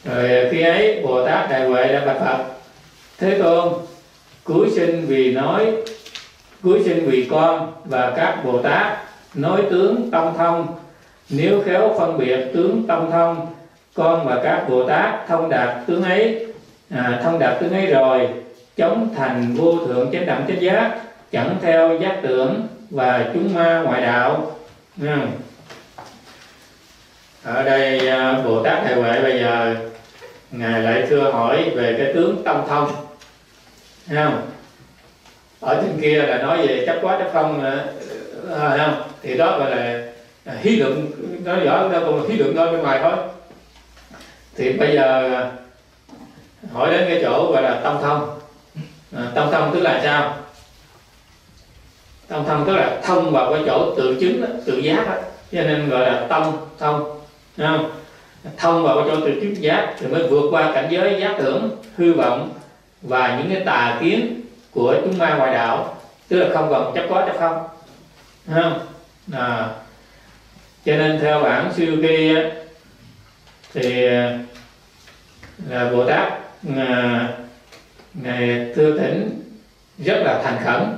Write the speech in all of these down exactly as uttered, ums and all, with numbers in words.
Rồi khi ấy Bồ Tát Đại Huệ đã bạch Phật: Thế Tôn, cúi xin vì nói cúi xin vì con và các Bồ Tát nói tướng tông thông. Nếu khéo phân biệt tướng tông thông, con và các Bồ Tát thông đạt tướng ấy, à, thông đạt tướng ấy rồi, chống thành vô thượng chánh đẳng chánh giác, chẳng theo giác tưởng và chúng ma ngoại đạo. Ừ. Ở đây Bồ Tát Đại Huệ bây giờ ngài lại thưa hỏi về cái tướng tông thông, thấy không? Ở trên kia là nói về chấp quá chấp không, à, không? Thì đó gọi là hí luận, nói rõ đâu còn hí luận thôi bên ngoài thôi. Thì bây giờ hỏi đến cái chỗ gọi là tông thông. À, tông thông tức là sao? Tông thông tức là thông vào cái chỗ tự chứng đó, tự giác đó, cho nên gọi là tông thông, không? Thông vào cái chỗ tự chứng giác thì mới vượt qua cảnh giới giác tưởng, hư vọng và những cái tà kiến của chúng ma ngoại đạo, tức là không còn chấp có chấp không, không? À, cho nên theo bản Suzuki thì là Bồ Tát à, ngài thưa thỉnh rất là thành khẩn.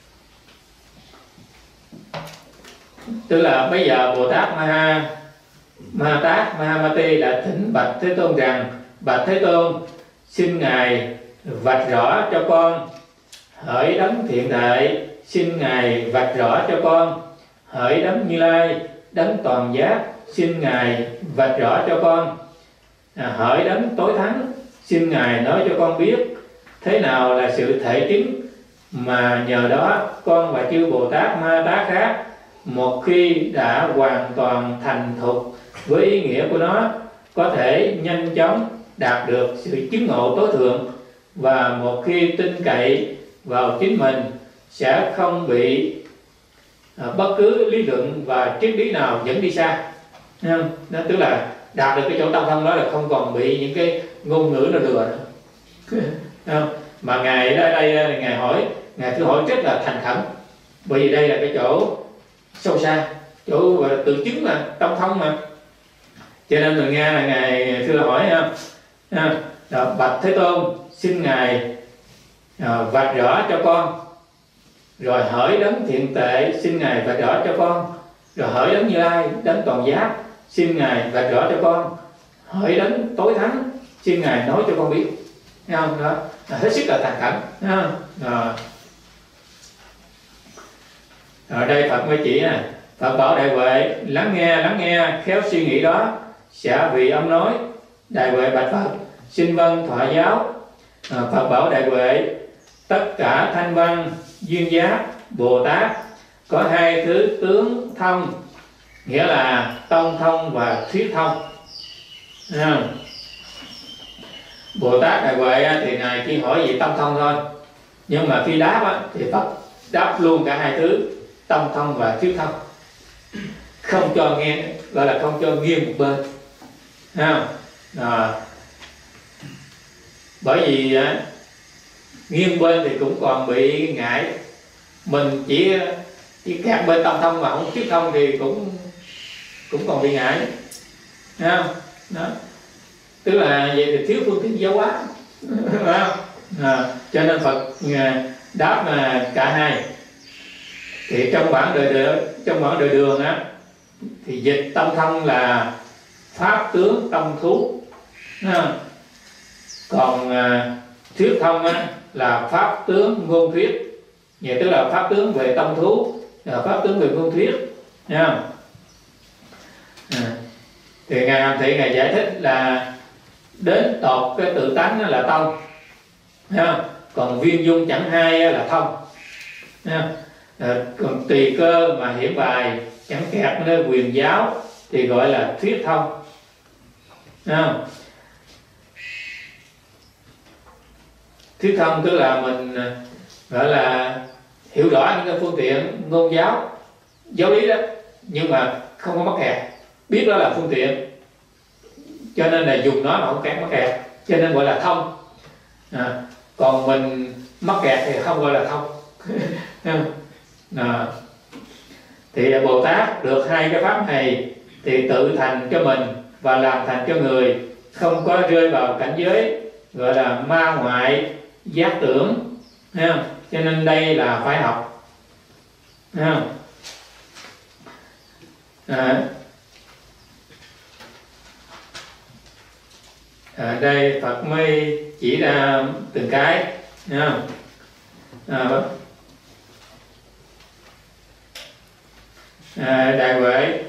Tức là bây giờ Bồ Tát Maha Ma Tát Mahamati đã thỉnh bạch Thế Tôn rằng: Bạch Thế Tôn, xin ngài vạch rõ cho con hỡi đấng thiện thệ, xin ngài vạch rõ cho con hỡi đấng Như Lai, đấng toàn giác, xin ngài vạch rõ cho con à, hỡi đấng tối thắng, xin ngài nói cho con biết thế nào là sự thể chứng mà nhờ đó con và chư Bồ Tát Ma Tát khác một khi đã hoàn toàn thành thục với ý nghĩa của nó, có thể nhanh chóng đạt được sự chứng ngộ tối thượng, và một khi tin cậy vào chính mình sẽ không bị à, bất cứ lý luận và triết lý nào dẫn đi xa. Không? Đó, tức là đạt được cái chỗ tâm thông đó là không còn bị những cái ngôn ngữ nó lừa nữa. Không? Mà ngài ở đây ngài hỏi, ngài cứ hỏi rất là thành khẩn, bởi vì đây là cái chỗ sâu xa, chỗ tự chứng mà, tâm thông mà, cho nên mình nghe là ngài thưa hỏi ha, đó, bạch Thế Tôn, xin ngài à, vạch rõ cho con, rồi hỡi đấng thiện tệ, xin ngài vạch rõ cho con, rồi hỡi đấng Như Lai, đấng toàn giác, xin ngài vạch rõ cho con, hỡi đấng tối thắng, xin ngài nói cho con biết. Thấy không? Đó, hết sức là thành khẩn. Rồi. Ở đây Phật mới chỉ nè, Phật bảo Đại Huệ lắng nghe, lắng nghe, khéo suy nghĩ đó sẽ vì ông nói. Đại Huệ bạch Phật: Xin vâng thọ giáo. À, Phật bảo Đại Huệ: Tất cả thanh văn, duyên giác, Bồ Tát có hai thứ tướng thông, nghĩa là tông thông và thuyết thông. À, Bồ Tát Đại Huệ thì ngài chỉ hỏi gì tâm thông thôi, nhưng mà khi đáp á, thì Phật đáp luôn cả hai thứ tâm thông và thuyết thông, không cho nghe, gọi là không cho nghiêng một bên. À, à, bởi vì à, nghiêng bên thì cũng còn bị ngại, mình chỉ chỉ kẹt bên tâm thông mà không thuyết thông thì cũng cũng còn bị ngại. À, đó, tức là vậy thì thiếu phương tiện giáo hóa. À, cho nên Phật đáp là cả hai. Thì trong bản đời đường, trong bản đời đường á, thì dịch tâm thông là pháp tướng tâm thú, à, còn à, thuyết thông á, là pháp tướng ngôn thuyết. Vậy tức là pháp tướng về tâm thú, là pháp tướng về ngôn thuyết, nha. À, thì ngài Hàm Thị ngài giải thích là đến tột cái tự tánh là tông, nha. Còn viên dung chẳng hai là thông, nha. À, còn tùy cơ mà hiển bài chẳng kẹt nơi quyền giáo thì gọi là thuyết thông. À, thuyết thông tức là mình gọi là hiểu rõ những cái phương tiện ngôn giáo, giáo lý đó, nhưng mà không có mắc kẹt, biết đó là phương tiện, cho nên là dùng nó mà không kẹt mắc kẹt, cho nên gọi là thông. À, còn mình mắc kẹt thì không gọi là thông. À, thì Bồ Tát được hai cái pháp này thì tự thành cho mình và làm thành cho người, không có rơi vào cảnh giới gọi là ma ngoại giác tưởng, thấy không? Cho nên đây là phải học, thấy không? À, à, đây Phật mới chỉ ra từng cái, thấy không? À, à, đại huệ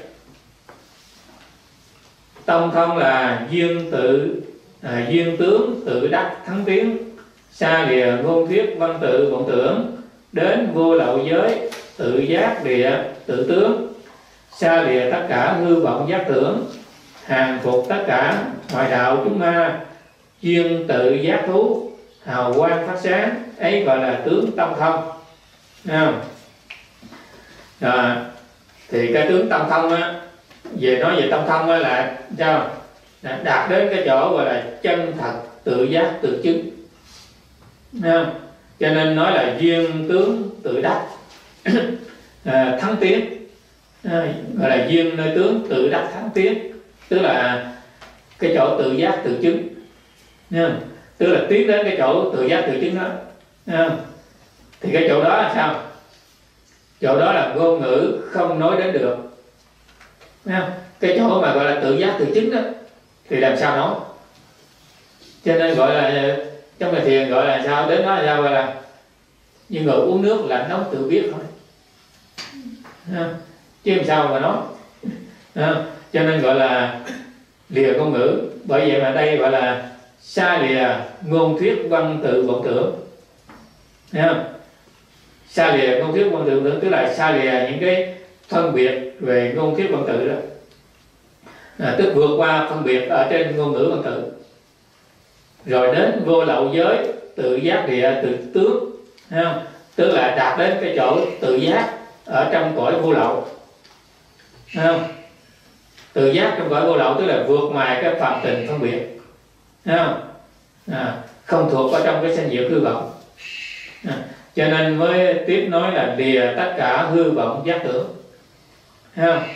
tông thông là duyên tự à, duyên tướng tự đắc thắng tiến, xa lìa ngôn thuyết văn tự vọng tưởng, đến vô lậu giới tự giác địa tự tướng, xa lìa tất cả hư vọng giác tưởng, hàng phục tất cả ngoại đạo chúng ma, duyên tự giác thú, hào quang phát sáng, ấy gọi là tướng tâm thông. Không? Rồi, thì cái tướng tâm thông á, về nói về tâm thông á là sao? Đạt đến cái chỗ gọi là chân thật tự giác tự chứng. Không? Cho nên nói là duyên tướng tự đắc à, thắng tiến, à, gọi là duyên nơi tướng tự đắc thắng tiến, tức là cái chỗ tự giác tự chứng. Không? Tức là tiến đến cái chỗ tự giác tự chứng đó. Không? Thì cái chỗ đó là sao? Chỗ đó là ngôn ngữ không nói đến được. Không? Cái chỗ mà gọi là tự giác tự chứng đó thì làm sao nói? Cho nên gọi là trong bài thiền gọi là sao? Đến đó là sao? Gọi là như người uống nước lạnh nóng tự biết thôi. Không? Chứ làm sao mà nói? Không? Cho nên gọi là lìa ngôn ngữ. Bởi vậy mà đây gọi là xa lìa ngôn thuyết văn tự vọng tưởng. Thấy không? Xa lìa ngôn thuyết văn tự vọng tưởng tức là xa lìa những cái phân biệt về ngôn thuyết văn tự đó, à, tức vượt qua phân biệt ở trên ngôn ngữ văn tự, rồi đến vô lậu giới tự giác địa tự tướng. Thấy không? Tức là đạt đến cái chỗ tự giác ở trong cõi vô lậu. Thấy không? Tự giác trong cõi vô lậu tức là vượt ngoài cái phạm tình phân biệt. Thấy không? À, không thuộc ở trong cái sanh diệu hư vọng. À, cho nên mới tiếp nói là lìa tất cả hư vọng giác tưởng. Thấy không?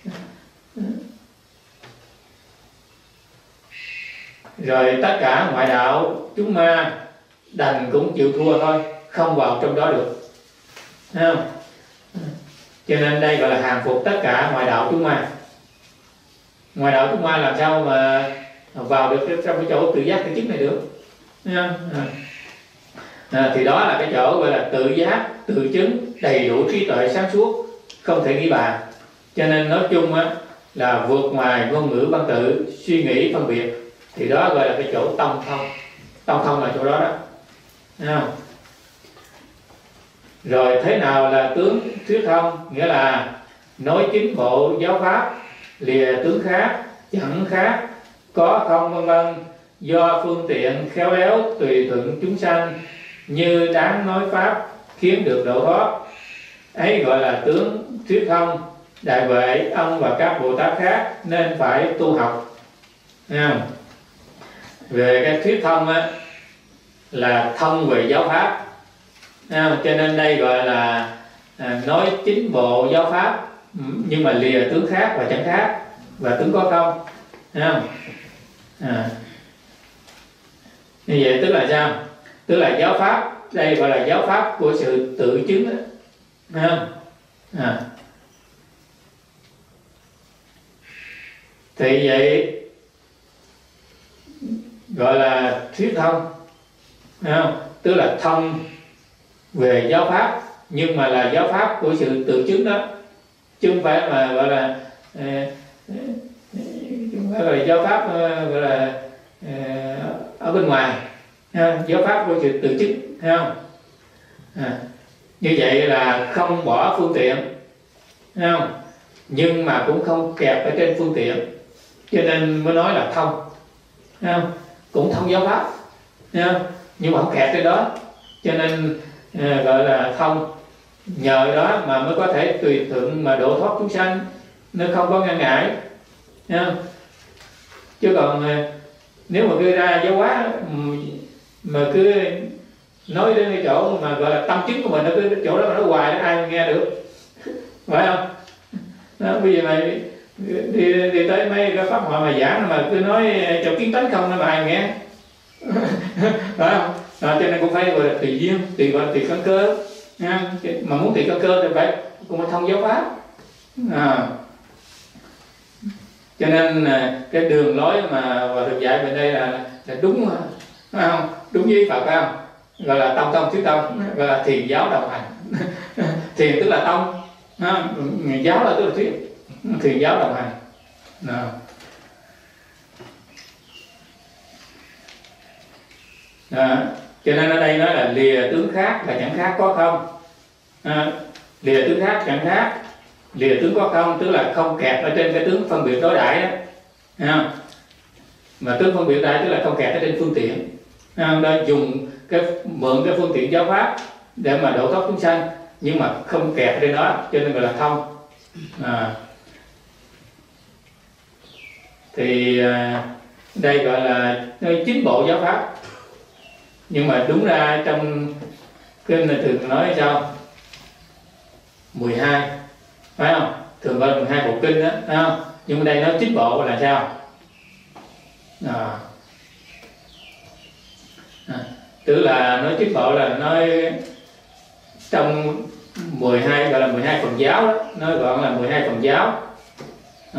Rồi tất cả ngoại đạo chúng ma đành cũng chịu thua thôi, không vào trong đó được. Thấy không? Cho nên đây gọi là hàng phục tất cả ngoại đạo chúng ma. Ngoại đạo chúng ma làm sao mà vào được trong cái chỗ tự giác tự chứng này được? Thấy không? À. À, thì đó là cái chỗ gọi là tự giác tự chứng đầy đủ trí tuệ sáng suốt, không thể nghĩ bàn. Cho nên nói chung á, là vượt ngoài ngôn ngữ văn tự suy nghĩ phân biệt, thì đó gọi là cái chỗ tông thông. Tông thông là chỗ đó đó. Thấy không? Rồi thế nào là tướng thuyết thông? Nghĩa là nói chính bộ giáo pháp, lìa tướng khác, chẳng khác, có không vân vân, do phương tiện khéo léo tùy thuận chúng sanh, như đáng nói pháp khiến được độ thoát, ấy gọi là tướng thuyết thông. Đại huệ ông và các Bồ Tát khác nên phải tu học. Thấy không? Về cái thuyết thông á, là thông về giáo pháp. Thấy không? Cho nên đây gọi là à, nói chính bộ giáo pháp, nhưng mà lìa tướng khác và chẳng khác, và tướng có không. Thấy không? À, như vậy tức là sao? Tức là giáo pháp, đây gọi là giáo pháp của sự tự chứng đó. Thấy không? À. Thì vậy gọi là thuyết thông. Thấy không? Tức là thông về giáo pháp, nhưng mà là giáo pháp của sự tự chứng đó, chứ không phải mà gọi là không phải gọi là giáo pháp gọi là ở bên ngoài. Giáo pháp của sự tự chứng. Thấy không? À, như vậy là không bỏ phương tiện. Thấy không? Nhưng mà cũng không kẹp ở trên phương tiện, cho nên mới nói là thông. Thấy không? Cũng thông giáo pháp. Thấy không? Nhưng mà không kẹp trên đó, cho nên à, gọi là thông. Nhờ đó mà mới có thể tùy thuận mà độ thoát chúng sanh, nó không có ngăn ngại. Thấy không? Chứ còn à, nếu mà cứ ra giáo hóa mà cứ nói đến cái chỗ mà gọi là tâm chứng của mình, nó cứ chỗ đó mà nói hoài đó ai nghe được, phải không? Đó, bây giờ mày đi, đi tới mấy cái pháp hội mà giảng mà cứ nói cho kiến tánh không nó mà ai nghe. Phải không? À, cho nên cũng phải gọi là tùy duyên, tùy gọi là tùy căn cơ. À, mà muốn tùy căn cơ thì phải cũng phải thông giáo pháp. À, cho nên cái đường lối mà Hòa Thượng dạy bên đây là, là đúng, phải không? Đúng với Phật, phải không? Gọi là tông tông thuyết tông, gọi là thiền giáo đồng hành. Thiền tức là tông, giáo là tức là thuyết, thiền giáo đồng hành. À. À, cho nên ở đây nói là lìa tướng khác là chẳng khác có không. À, lìa tướng khác chẳng khác, lìa tướng có không tức là không kẹt ở trên cái tướng phân biệt đối đãi đó. À, mà tướng phân biệt đối đãi tức là không kẹt ở trên phương tiện. À, đó dùng cái mượn cái phương tiện giáo pháp để mà độ thoát chúng sanh, nhưng mà không kẹt ở trên đó, cho nên gọi là thông. À, thì à, đây gọi là chính bộ giáo pháp. Nhưng mà đúng ra trong kinh là thường nói sao mười hai, phải không? Thường gọi là mười hai bộ kinh đó, phải không? Nhưng mà đây nói chính bộ là sao? À, à, tức là nói chính bộ là nói trong mười hai, gọi là mười hai phần giáo đó, nói gọn là mười hai phần giáo. À,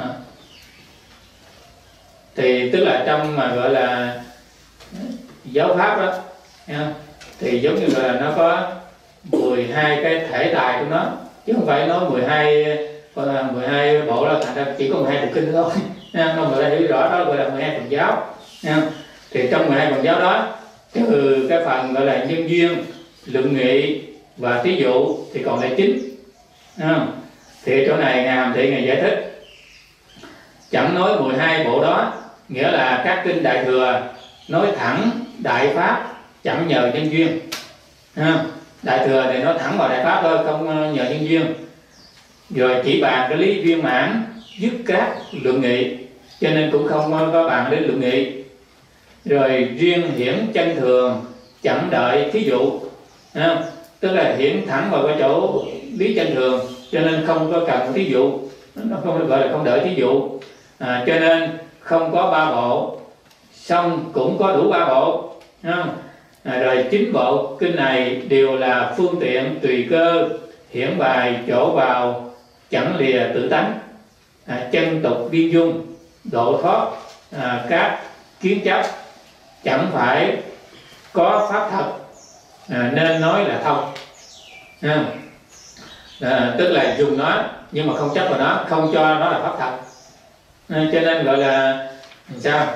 thì tức là trong mà gọi là giáo pháp đó, thì giống như là nó có mười hai cái thể tài của nó, chứ không phải nói mười hai mười hai bộ là thành ra chỉ có mười hai bộ kinh thôi. Nó người ta hiểu rõ đó gọi là mười hai phần giáo. Thì trong mười hai phần giáo đó, trừ cái phần gọi là nhân duyên, luận nghị và thí dụ thì còn lại chính. Thì chỗ này Ngài Hàm Thị Ngài giải thích chẳng nói mười hai bộ đó, nghĩa là các kinh Đại Thừa nói thẳng đại pháp chẳng nhờ nhân duyên. Đại Thừa thì nói thẳng vào đại pháp thôi, không nhờ nhân duyên. Rồi chỉ bàn cái lý viên mãn, dứt các luận nghị, cho nên cũng không có bàn đến luận nghị. Rồi riêng hiển chân thường chẳng đợi thí dụ, tức là hiển thẳng vào cái chỗ lý chân thường, cho nên không có cần thí dụ, nó không gọi là không đợi thí dụ. À, cho nên không có ba bộ, xong cũng có đủ ba bộ. À, rồi chín bộ kinh này đều là phương tiện tùy cơ hiển bài chỗ vào, chẳng lìa tự tánh. À, chân tục viên dung độ thoát à, các kiến chấp, chẳng phải có pháp thật à, nên nói là thông. À, à, tức là dùng nó nhưng mà không chấp vào nó, không cho nó là pháp thật. À, cho nên gọi là sao,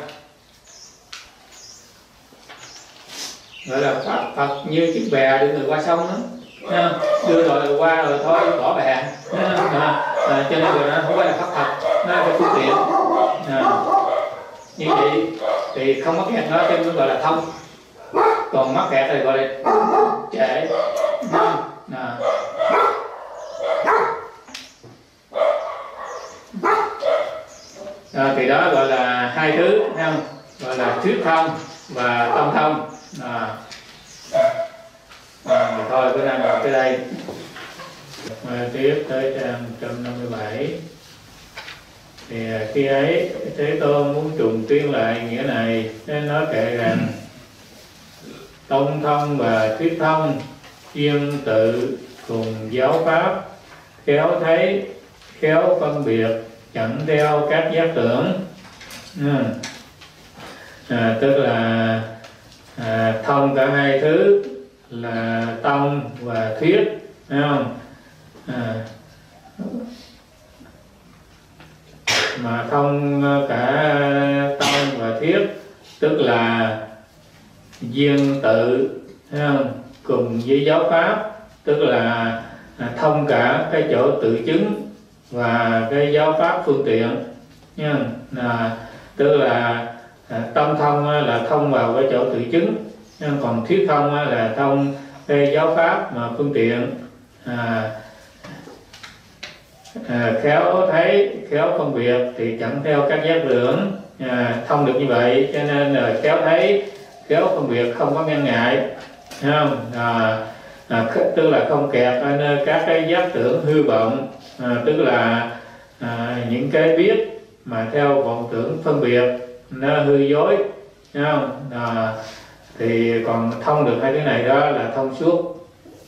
gọi là Phật, Phật như chiếc bè đưa người qua sông đó. À, đưa rồi qua rồi thôi bỏ bè. À, à, cho nên gọi nó không phải là pháp thật, nó là cái phương tiện. À, như vậy thì không mắc kẹt nó, cho nên gọi là thông. Còn mắc kẹt thì gọi là trễ. À, à. À, thì đó gọi là hai thứ, không? Gọi là thuyết thông và tâm thông. À, à, thì thôi bữa nay đọc tới đây. À, tiếp tới trang một trăm năm mươi bảy. Thì khi ấy Thế Tôn muốn trùng tuyên lại nghĩa này, nên nói kệ rằng tông thông và thuyết thông chuyên tự cùng giáo pháp, khéo thấy khéo phân biệt, chẳng theo các giác tưởng. Ừ. À, tức là à, thông cả hai thứ là tông và thuyết, thấy không? À, mà thông cả tông và thuyết tức là duyên tự, thấy không? Cùng với giáo pháp, tức là à, thông cả cái chỗ tự chứng và cái giáo pháp phương tiện nha. À, tức là à, tâm thông là thông vào cái chỗ tự chứng, còn thuyết thông là thông cái giáo pháp mà phương tiện. À, à, khéo thấy khéo phân biệt thì chẳng theo các giác tưởng. À, thông được như vậy cho nên là khéo thấy khéo phân biệt, không có ngăn ngại, thấy không? À, à, tức là không kẹt ở nơi các cái giác tưởng hư vọng. À, tức là à, những cái biết mà theo vọng tưởng phân biệt nó hư dối, thấy không? À, thì còn thông được hai cái này đó là thông suốt.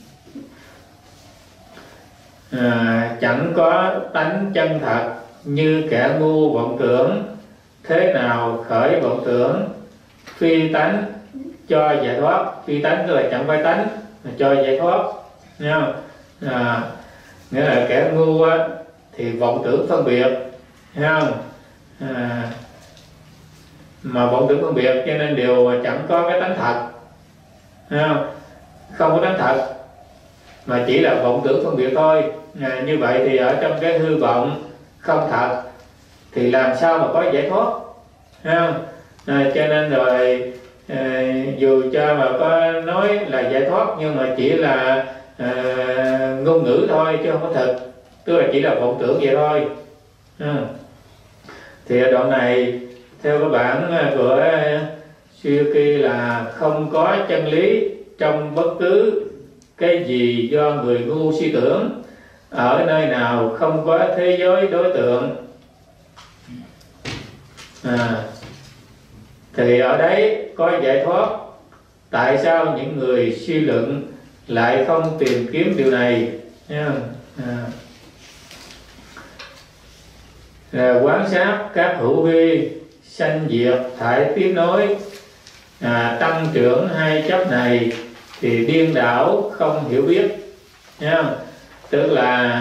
À, chẳng có tánh chân thật như kẻ ngu vọng tưởng, thế nào khởi vọng tưởng phi tánh cho giải thoát. Phi tánh tức là chẳng phải tánh, mà cho giải thoát, thấy không? À, nghĩa là kẻ ngu á, thì vọng tưởng phân biệt, thấy không? À, mà vọng tưởng phân biệt cho nên đều chẳng có cái tánh thật, thấy không? Không có tánh thật mà chỉ là vọng tưởng phân biệt thôi. À, như vậy thì ở trong cái hư vọng không thật thì làm sao mà có giải thoát, thấy không? À, cho nên rồi à, dù cho mà có nói là giải thoát nhưng mà chỉ là à, ngôn ngữ thôi chứ không có thực, tức là chỉ là vọng tưởng vậy thôi. À, thì ở đoạn này theo cái bản của Suzuki là không có chân lý trong bất cứ cái gì do người ngu suy tưởng, ở nơi nào không có thế giới đối tượng. À, thì ở đấy có giải thoát. Tại sao những người suy luận lại không tìm kiếm điều này? À, à, quán sát các hữu vi sanh diệt thải tiếp nối, à, tăng trưởng hai chấp này thì điên đảo không hiểu biết, nha. Tức là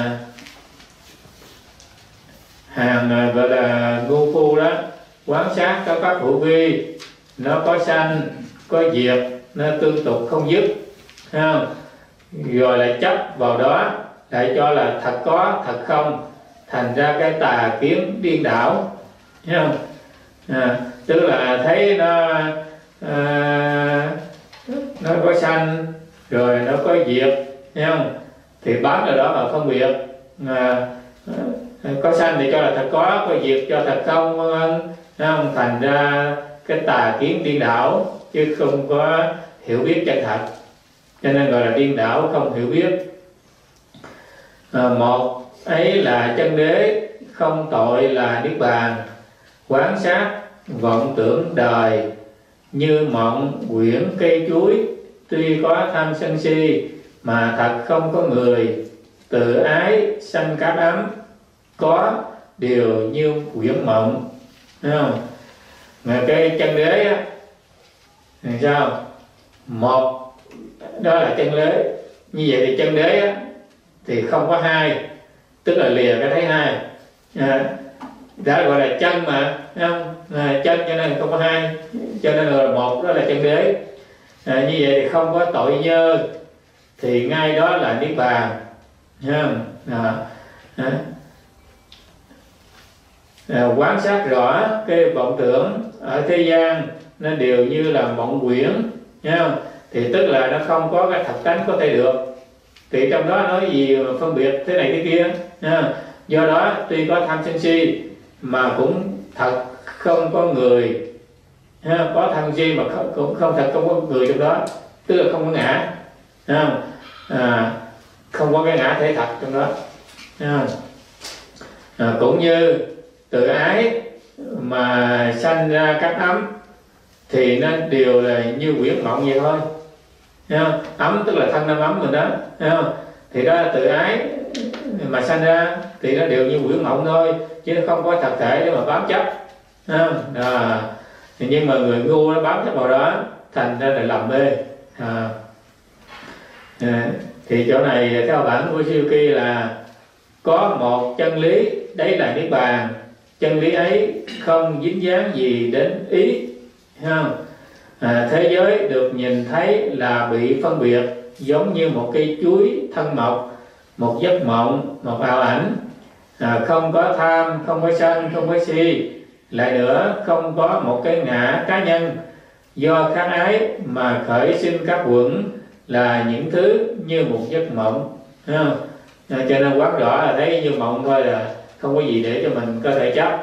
hàng gọi là ngu phu đó, quán sát các pháp hữu vi, nó có sanh có diệt, nó tương tục không dứt, không? Rồi lại chấp vào đó, lại cho là thật có thật không, thành ra cái tà kiến điên đảo, thấy không? À, tức là thấy nó à, nó có sanh rồi nó có diệt, thấy không? Thì bám vào đó mà phân biệt, à, có sanh thì cho là thật có, có diệt cho thật không, thấy không? Thành ra cái tà kiến điên đảo chứ không có hiểu biết chân thật, cho nên gọi là điên đảo không hiểu biết. À, một ấy là chân đế, không tội là niết bàn. Quán sát vọng tưởng đời như mộng quyển cây chuối, tuy có tham sân si mà thật không có người. Tự ái sanh cát ấm, có điều như quyển mộng, thấy không? Mà cái chân đế á thì sao? Một đó là chân đế, như vậy thì chân đế á thì không có hai, tức là lìa cái thấy hai, à, đã gọi là chân mà, thấy không? À, chân cho nên không có hai, cho nên là một đó là chân đế. À, như vậy thì không có tội nhơ, thì ngay đó là niết bàn, thấy không? À, à. À, quán sát rõ cái vọng tưởng ở thế gian nó đều như là mộng quyển, thấy không? Thì tức là nó không có cái thật tánh có thể được. Thì trong đó nói gì mà phân biệt thế này thế kia, à, do đó tuy có tham sân si mà cũng thật không có người, ha, có tham si mà không, cũng không thật không có người trong đó, tức là không có ngã, không? À, không có cái ngã thể thật trong đó, à, à, cũng như tự ái mà sanh ra các ấm thì nó đều là như quyển mộng vậy thôi, thấy không? Ấm tức là thân năm ấm mình đó, thấy không? Thì đó là tự ái mà sanh ra thì nó đều như quyển mộng thôi, chứ nó không có thật thể để mà bám chấp, thấy không? À, nhưng mà người ngu nó bám chấp vào đó thành ra là lầm mê. À, à, thì chỗ này theo bản của Suzuki là có một chân lý, đấy là niết bàn. Chân lý ấy không dính dáng gì đến ý, không? À, thế giới được nhìn thấy là bị phân biệt, giống như một cây chuối thân mộc, một giấc mộng, một ảo ảnh. À, không có tham, không có sân, không có si. Lại nữa, không có một cái ngã cá nhân do kháng ái mà khởi sinh các quẩn, là những thứ như một giấc mộng, không? À, cho nên quán rõ là thấy như mộng thôi, là không có gì để cho mình có thể chấp.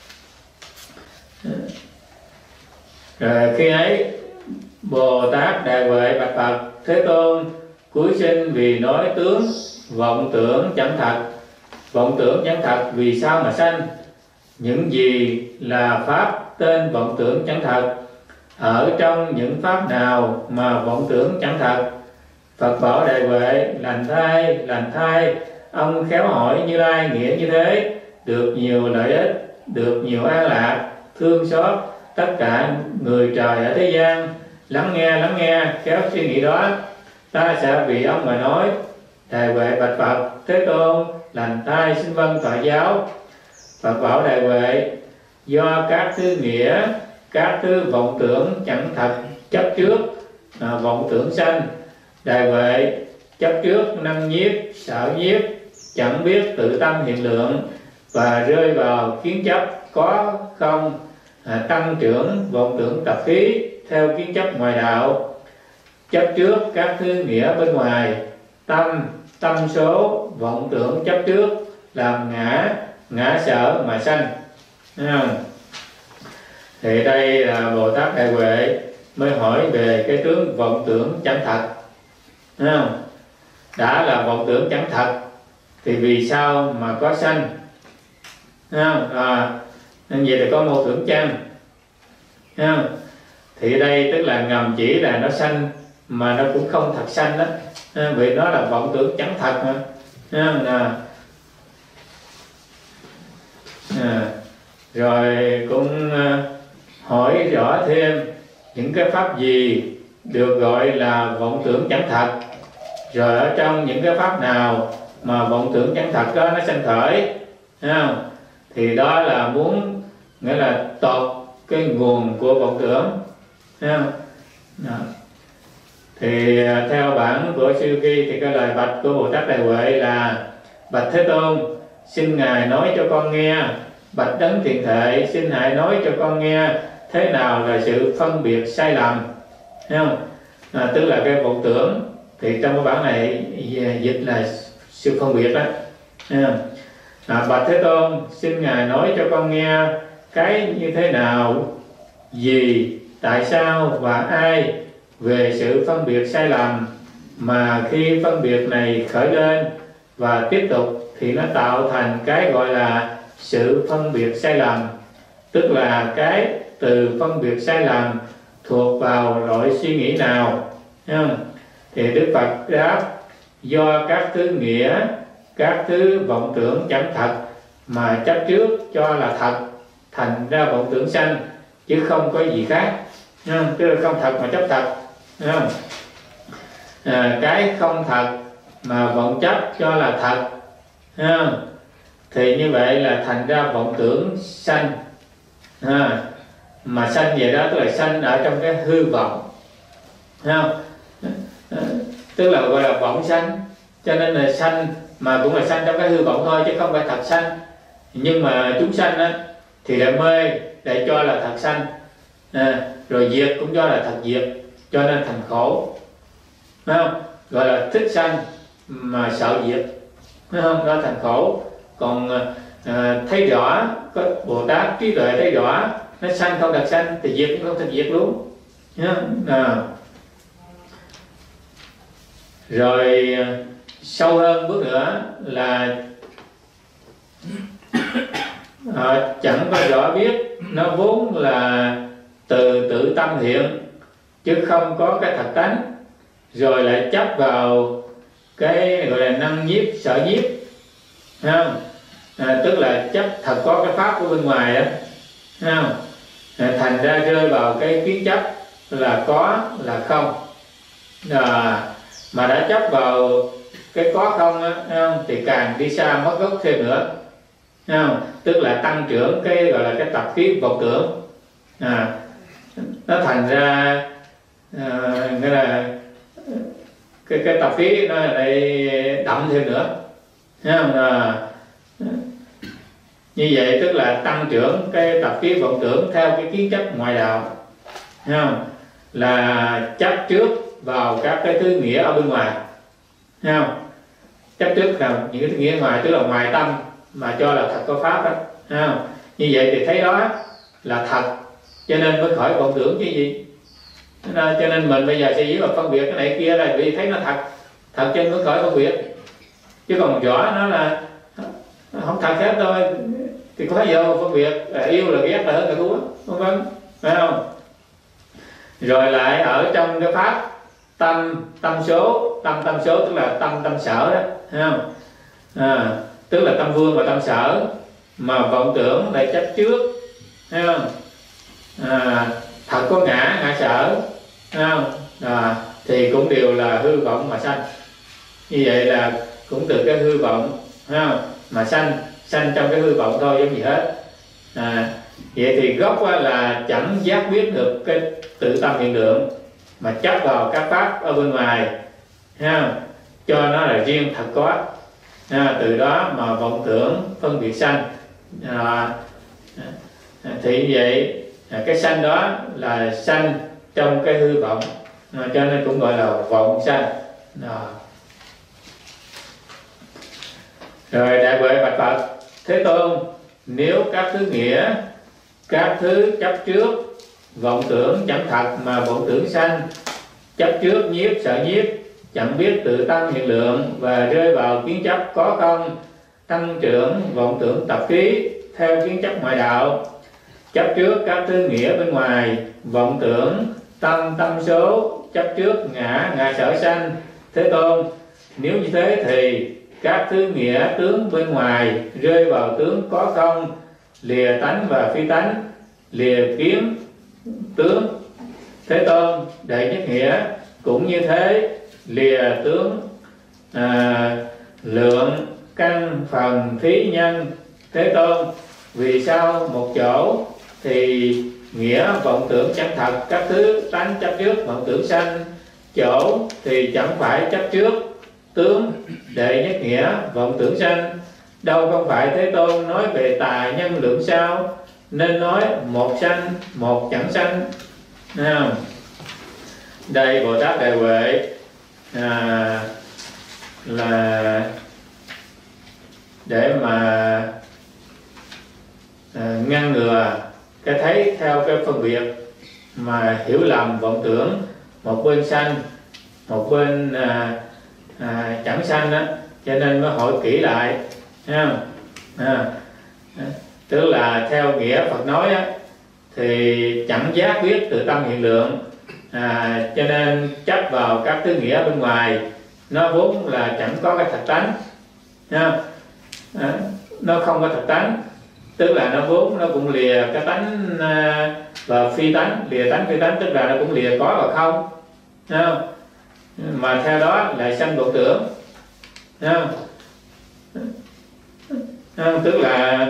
Rồi khi ấy Bồ Tát Đại Huệ bạch Phật: Thế Tôn, cuối sinh vì nói tướng vọng tưởng chẳng thật, vọng tưởng chẳng thật vì sao mà sanh? Những gì là pháp tên vọng tưởng chẳng thật? Ở trong những pháp nào mà vọng tưởng chẳng thật? Phật bảo Đại Huệ: lành thay, lành thay, ông khéo hỏi Như Lai nghĩa như thế, được nhiều lợi ích, được nhiều an lạc, thương xót tất cả người trời ở thế gian. Lắng nghe, lắng nghe, khéo suy nghĩ đó, ta sẽ vì ông mà nói. Đại Huệ bạch Phật: Thế Tôn, lành thay, xin vâng tọa giáo. Phật bảo Đại Huệ: do các thứ nghĩa, các thứ vọng tưởng chẳng thật chấp trước, à, vọng tưởng sanh. Đại Huệ, chấp trước năm nhiếp, sở nhiếp, chẳng biết tự tâm hiện lượng, và rơi vào kiến chấp có không, à, tăng trưởng vọng tưởng tập khí theo kiến chấp ngoài đạo. Chấp trước các thứ nghĩa bên ngoài, tâm, tâm số, vọng tưởng chấp trước, làm ngã, ngã sở mà sanh. À, thì đây là Bồ Tát Đại Huệ mới hỏi về cái tướng vọng tưởng chẳng thật. À, đã là vọng tưởng chẳng thật thì vì sao mà có sanh? À, à, nên vậy là có mâu tưởng chăng? À, thì đây tức là ngầm chỉ là nó sanh mà nó cũng không thật sanh đó, à, vì nó là vọng tưởng chẳng thật mà. À, à, à, rồi cũng à, hỏi rõ thêm những cái pháp gì được gọi là vọng tưởng chẳng thật, rồi ở trong những cái pháp nào mà vọng tưởng chẳng thật đó nó sanh khởi, không? Thì đó là muốn nghĩa là tột cái nguồn của vọng tưởng, không? Đó. Thì theo bản của Sư Kỳ thì cái lời bạch của Bồ Tát Đại Huệ là: bạch Thế Tôn, xin Ngài nói cho con nghe. Bạch Đấng Thiện Thệ, xin Hãy nói cho con nghe thế nào là sự phân biệt sai lầm, thấy không? À, tức là cái vọng tưởng thì trong cái bản này dịch là sự phân biệt đó. À, bạch Thế Tôn, xin Ngài nói cho con nghe cái như thế nào, gì, tại sao và ai về sự phân biệt sai lầm, mà khi phân biệt này khởi lên và tiếp tục thì nó tạo thành cái gọi là sự phân biệt sai lầm. Tức là cái từ phân biệt sai lầm thuộc vào loại suy nghĩ nào, không? Thì Đức Phật đáp: do các thứ nghĩa, các thứ vọng tưởng chẳng thật mà chấp trước cho là thật, thành ra vọng tưởng sanh, chứ không có gì khác, không? Tức là không thật mà chấp thật, không? À, cái không thật mà vọng chấp cho là thật, không? Thì như vậy là thành ra vọng tưởng sanh. À, mà sanh vậy đó tức là sanh ở trong cái hư vọng, không? À, tức là gọi là vọng sanh, cho nên là sanh mà cũng là sanh trong cái hư vọng thôi chứ không phải thật sanh. Nhưng mà chúng sanh á, thì lại mê để cho là thật sanh, à, rồi diệt cũng cho là thật diệt, cho nên thành khổ, phải không? Gọi là thích sanh mà sợ diệt, phải không? Đó thành khổ. Còn à, thấy rõ, có Bồ Tát trí tuệ thấy rõ nó sanh không thật sanh thì diệt cũng không thật diệt luôn, à. Rồi sâu hơn bước nữa là à, chẳng có rõ biết nó vốn là từ tự tâm hiện chứ không có cái thật tánh, rồi lại chấp vào cái gọi là năng nhiếp, sở nhiếp, không? À, tức là chấp thật có cái pháp của bên ngoài đó, không? À, thành ra rơi vào cái kiến chấp là có là không, à, mà đã chấp vào cái có không á, không? Thì càng đi xa mất gốc thêm nữa, không? Tức là tăng trưởng cái gọi là cái tập khí vọng tưởng, à, nó thành ra à, nghĩa là cái cái tập khí nó lại đậm thêm nữa, không? À, như vậy tức là tăng trưởng cái tập khí vọng tưởng theo cái kiến chấp ngoại đạo, không? Là chấp trước vào các cái thứ nghĩa ở bên ngoài, không? Chấp trước là những cái thứ nghĩa ngoài, tức là ngoài tâm mà cho là thật có pháp đó, không? Như vậy thì thấy đó là thật, cho nên mới khỏi vọng tưởng chứ gì. Cho nên mình bây giờ sẽ dĩ mà phân biệt cái này kia là vì thấy nó thật, thật cho nên mới khỏi phân biệt. Chứ còn rõ nó là không thật hết thôi thì có gì đâu phân biệt, là yêu là ghét là hơn là thua, vân vân, phải không? Rồi lại ở trong cái pháp tâm tâm số, tâm tâm số tức là tâm tâm sở đó, thấy không? À, tức là tâm vương và tâm sở, mà vọng tưởng lại chấp trước, thấy không? À, thật có ngã, ngã sở, thấy không? À, thì cũng đều là hư vọng mà sanh. Như vậy là cũng từ cái hư vọng, thấy không? Mà sanh, sanh trong cái hư vọng thôi, giống gì hết. À, vậy thì gốc là chẳng giác biết được cái tự tâm hiện tượng, mà chấp vào các pháp ở bên ngoài, ha, cho nó là riêng thật có, ha, từ đó mà vọng tưởng phân biệt sanh. À, thì như vậy cái sanh đó là sanh trong cái hư vọng, à, cho nên cũng gọi là vọng sanh. À. Rồi đại huệ bạch Phật: Thế Tôn, nếu các thứ nghĩa, các thứ chấp trước, vọng tưởng chẳng thật mà vọng tưởng sanh, chấp trước nhiếp sợ nhiếp, chẳng biết tự tâm hiện lượng và rơi vào kiến chấp có không, tăng trưởng vọng tưởng tập khí theo kiến chấp ngoại đạo, chấp trước các thứ nghĩa bên ngoài, vọng tưởng tâm tâm số, chấp trước ngã ngã sở sanh. Thế Tôn, nếu như thế thì các thứ nghĩa tướng bên ngoài rơi vào tướng có không, lìa tánh và phi tánh, lìa kiến tướng. Thế Tôn, đệ nhất nghĩa cũng như thế, lìa tướng à, lượng căn phần thí nhân. Thế Tôn, vì sao một chỗ thì nghĩa vọng tưởng chẳng thật, các thứ tánh chấp trước vọng tưởng sanh, chỗ thì chẳng phải chấp trước tướng đệ nhất nghĩa vọng tưởng sanh? Đâu không phải Thế Tôn nói về tà nhân lượng sao, nên nói một sanh một chẳng sanh. Nào, đây Bồ Tát Đại Huệ à, là để mà à, ngăn ngừa cái thấy theo cái phân biệt mà hiểu lầm vọng tưởng một bên sanh một bên à, à, chẳng sanh đó, cho nên mới hỏi kỹ lại, ha. À, tức là theo nghĩa Phật nói á, thì chẳng giác biết tự tâm hiện lượng, à, cho nên chấp vào các thứ nghĩa bên ngoài, nó vốn là chẳng có cái thật tánh, ha. À, nó không có thật tánh, tức là nó vốn nó cũng lìa cái tánh à, và phi tánh, lìa tánh phi tánh tức là nó cũng lìa có và không, ha. Mà theo đó lại sanh vọng tưởng, ha. Ha, tức là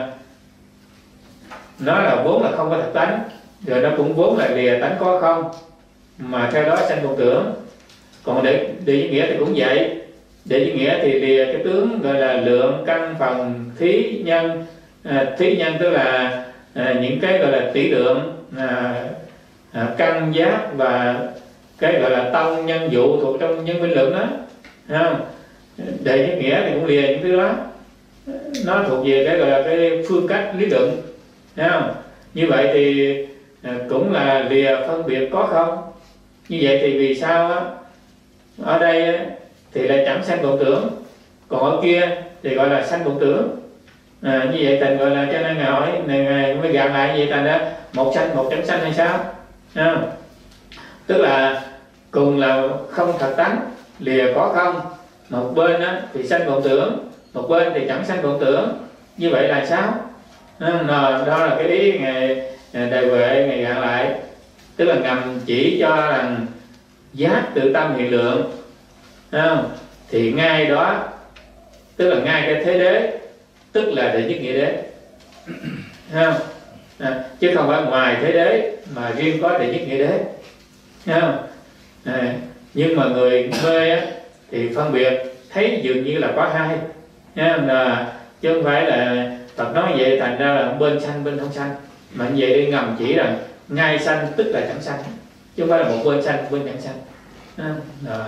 nó là vốn là không có thật tánh, rồi nó cũng vốn là lìa tánh có không, mà theo đó sanh vọng tưởng. Còn để đệ nghĩa thì cũng vậy, đệ nghĩa thì lìa cái tướng gọi là lượng căn phần thí nhân. À, thí nhân tức là à, những cái gọi là tỷ lượng, à, à, căn giác và cái gọi là tông nhân dụ thuộc trong nhân minh lượng đó, không? Đệ nhất nghĩa thì cũng lìa những thứ đó, nó thuộc về cái gọi là cái phương cách lý luận, không? Như vậy thì à, cũng là lìa phân biệt có không. Như vậy thì vì sao á, ở đây á, thì lại chẳng sanh vọng tưởng, còn ở kia thì gọi là sanh vọng tưởng. À, như vậy thành gọi là, cho nên ngài hỏi này, ngài mới gạn lại như vậy thành đó một sanh một chẳng sanh hay sao, à, tức là cùng là không thật tánh, lìa có không, một bên á, thì sanh vọng tưởng, một bên thì chẳng sanh vọng tưởng. Như vậy là sao? À, đó là cái ý ngài Đại Huệ ngài gạn lại, tức là ngầm chỉ cho rằng giác tự tâm hiện lượng, à, thì ngay đó tức là ngay cái thế đế, tức là đệ nhất nghĩa đế, không? À, chứ không phải ngoài thế đế mà riêng có đệ nhất nghĩa đế, không? À, nhưng mà người mê á, thì phân biệt thấy dường như là có hai, là, chứ không phải là Phật nói vậy thành ra là bên sanh bên không sanh, mà như vậy đi ngầm chỉ rằng ngay sanh tức là chẳng sanh, chứ không phải là một bên sanh bên chẳng sanh. À.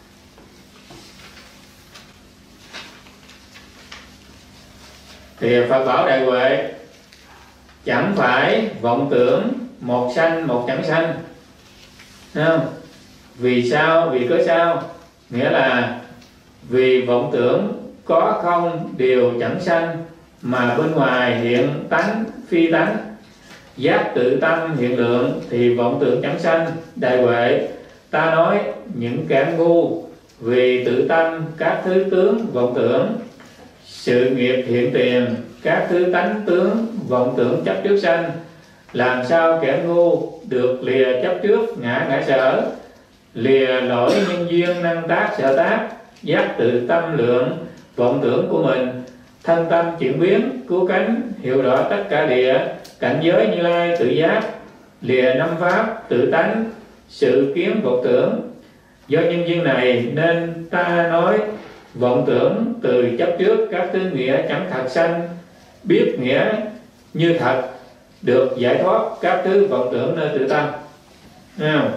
Thì Phật bảo Đại Huệ chẳng phải vọng tưởng một sanh một chẳng sanh, không? Vì sao? Vì cớ sao? Nghĩa là vì vọng tưởng có không đều chẳng sanh, mà bên ngoài hiện tánh phi tánh. Giác tự tâm hiện lượng thì vọng tưởng chẳng sanh. Đại Huệ, ta nói những kẻ ngu vì tự tâm các thứ tướng vọng tưởng, sự nghiệp hiện tiền các thứ tánh tướng vọng tưởng chấp trước sanh. Làm sao kẻ ngu được lìa chấp trước ngã ngã sở, lìa lỗi nhân duyên năng tác sở tác, giác tự tâm lượng vọng tưởng của mình, thân tâm chuyển biến cứu cánh, hiểu rõ tất cả địa cảnh giới Như Lai tự giác, lìa năm pháp tự tánh sự kiến vọng tưởng. Do nhân duyên này nên ta nói vọng tưởng từ chấp trước các thứ nghĩa chẳng thật sanh, biết nghĩa như thật, được giải thoát các thứ vọng tưởng nơi tự tâm. Thấy không?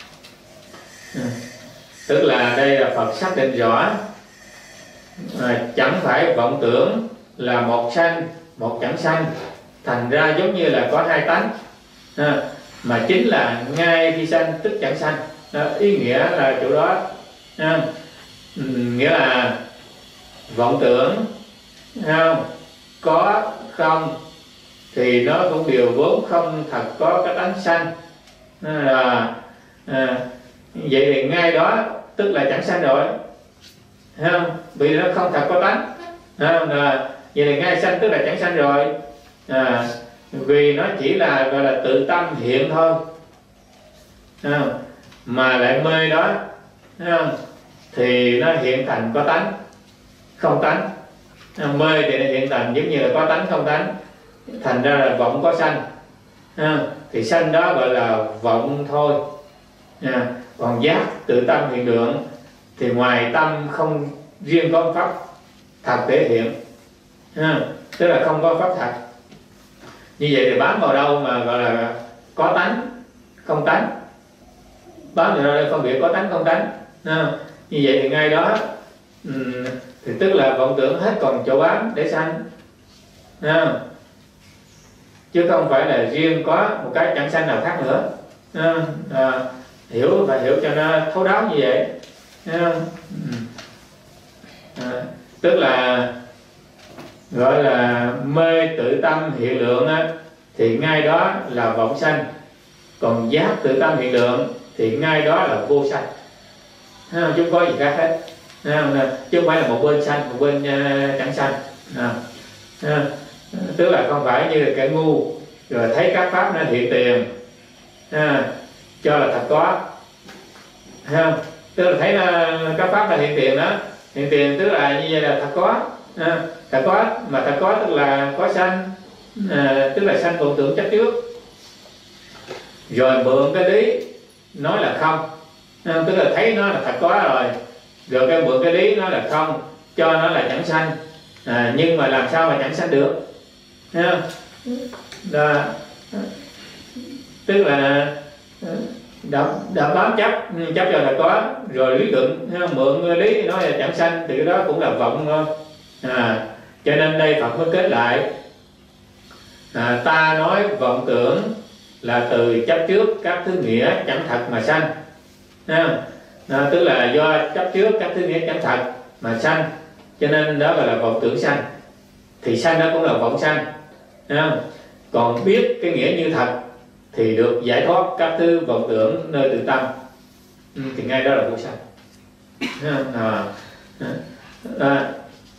Tức là đây là Phật xác định rõ, à, chẳng phải vọng tưởng là một sanh một chẳng sanh, thành ra giống như là có hai tánh, à, mà chính là ngay khi sanh tức chẳng sanh. Đó, ý nghĩa là chỗ đó, à, nghĩa là vọng tưởng, không có không thì nó cũng đều vốn không thật có cái tánh sanh, à, à, vậy thì ngay đó tức là chẳng sanh rồi, không? Vì nó không thật có tánh, không? À, vậy thì ngay sanh tức là chẳng sanh rồi, à, vì nó chỉ là gọi là tự tâm hiện thôi, không? Mà lại mê đó, không? Thì nó hiện thành có tánh không tánh. Mê thì nó hiện thành giống như là có tánh không tánh, thành ra là vọng có sanh, à, thì sanh đó gọi là vọng thôi, à, còn giác tự tâm hiện lượng thì ngoài tâm không riêng có pháp thật thể hiện, à, tức là không có pháp thật. Như vậy thì bám vào đâu mà gọi là có tánh không tánh, bám vào đâu phân biệt có tánh không tánh, à, như vậy thì ngay đó um, thì tức là vọng tưởng hết còn chỗ bám để sanh, à, chứ không phải là riêng có một cái chẳng sanh nào khác nữa, à, à, hiểu và hiểu cho nó thấu đáo như vậy, à, à, tức là gọi là mê tự tâm hiện lượng á, thì ngay đó là vọng sanh, còn giác tự tâm hiện lượng thì ngay đó là vô sanh, à, chứ không có gì khác hết, à, chứ không phải là một bên sanh một bên uh, chẳng sanh, à, à, tức là không phải như là kẻ ngu rồi thấy các pháp nó hiện tiền, à, cho là thật có, không? Tức là thấy là các pháp là hiện tiền đó, hiện tiền tức là như vậy là thật có, à, thật có mà thật có tức là có sanh, à, tức là sanh vọng tưởng chấp trước, rồi mượn cái lý nói là không, à, tức là thấy nó là thật có rồi, rồi cái mượn cái lý nó là không, cho nó là chẳng sanh, à, nhưng mà làm sao mà chẳng sanh được, à, đó, tức là đã, đã bám chấp chấp cho là có rồi lý luận, mượn lý nói là chẳng sanh thì cái đó cũng là vọng thôi, à, cho nên đây Phật mới kết lại, à, ta nói vọng tưởng là từ chấp trước các thứ nghĩa chẳng thật mà sanh, à, à, tức là do chấp trước các thứ nghĩa chẳng thật mà sanh, cho nên đó gọi là vọng tưởng sanh, thì sanh đó cũng là vọng sanh, à, còn biết cái nghĩa như thật thì được giải thoát các thứ vọng tưởng nơi tự tâm, ừ, thì ngay đó là vô sanh, à, à, à,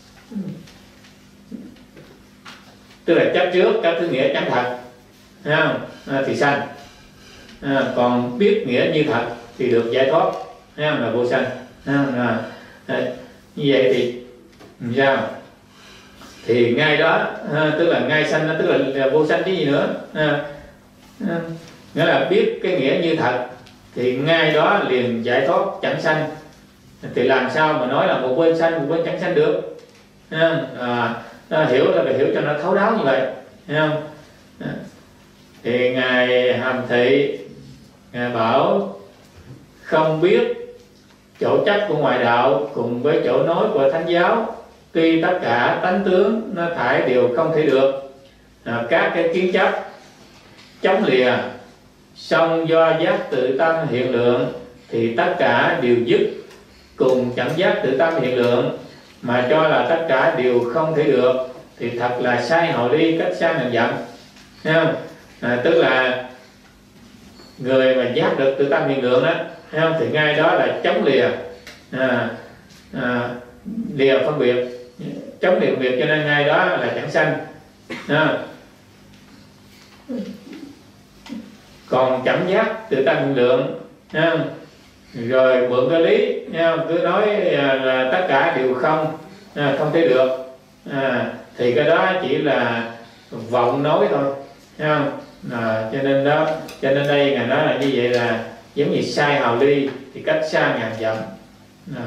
tức là chấp trước các thứ nghĩa chẳng thật, à, thì sanh, à, còn biết nghĩa như thật thì được giải thoát, à, là vô sanh, à, à, à, như vậy thì sao? Thì ngay đó, à, tức là ngay sanh, tức là, là vô sanh chứ gì nữa, à, à, nghĩa là biết cái nghĩa như thật thì ngay đó liền giải thoát chẳng sanh, thì làm sao mà nói là một bên sanh một bên chẳng sanh được, à, à, à, hiểu là phải hiểu cho nó thấu đáo như vậy, thấy không? À, thì ngài Hàm Thị ngài bảo không biết chỗ chấp của ngoại đạo cùng với chỗ nói của thánh giáo, tuy tất cả tánh tướng nó thải đều không thể được, à, các cái kiến chấp chống lìa, song do giác tự tâm hiện lượng thì tất cả đều dứt, cùng chẳng giác tự tâm hiện lượng mà cho là tất cả đều không thể được, thì thật là sai hầu ly, cách xa ngàn dặm. Thấy không? À, tức là người mà giác được tự tâm hiện lượng đó, thấy không? Thì ngay đó là chống lìa à, à, lìa phân biệt, chống lìa phân biệt, cho nên ngay đó là chẳng sanh à. Còn chậm giác tự tâm hiện lượng à, rồi mượn cái lý à, cứ nói là tất cả đều không à, không thấy được à, thì cái đó chỉ là vọng nói thôi, thấy không? À, cho nên đó, cho nên đây ngài nói là như vậy là giống như sai hào ly thì cách xa ngàn dặm. À.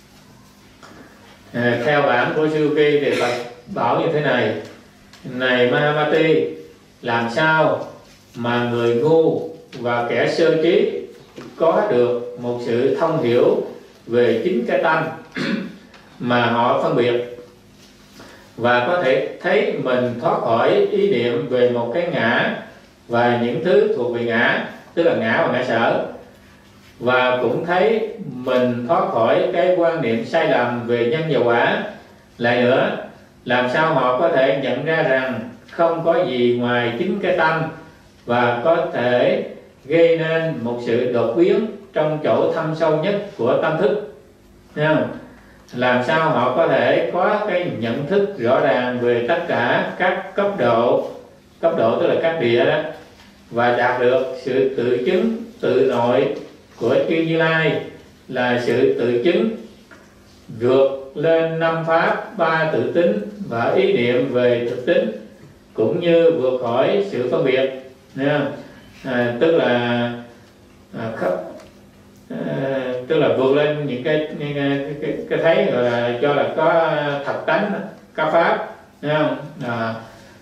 À, theo bản của Suzuki thì Phật bảo như thế này: này Mahamati, làm sao mà người ngu và kẻ sơ trí có được một sự thông hiểu về chính cái tánh mà họ phân biệt, và có thể thấy mình thoát khỏi ý niệm về một cái ngã và những thứ thuộc về ngã, tức là ngã và ngã sở, và cũng thấy mình thoát khỏi cái quan niệm sai lầm về nhân và quả. Lại nữa, làm sao họ có thể nhận ra rằng không có gì ngoài chính cái tâm, và có thể gây nên một sự đột biến trong chỗ thâm sâu nhất của tâm thức. Thấy không? Làm sao họ có thể có cái nhận thức rõ ràng về tất cả các cấp độ, cấp độ tức là các địa đó, và đạt được sự tự chứng tự nội của chư Như Lai, là sự tự chứng vượt lên năm pháp, ba tự tính và ý niệm về thực tính, cũng như vượt khỏi sự phân biệt. À, tức là à, khắp À, tức là vượt lên những cái cái, cái, cái thấy gọi là cho là có thật tánh, có pháp, thấy không? À,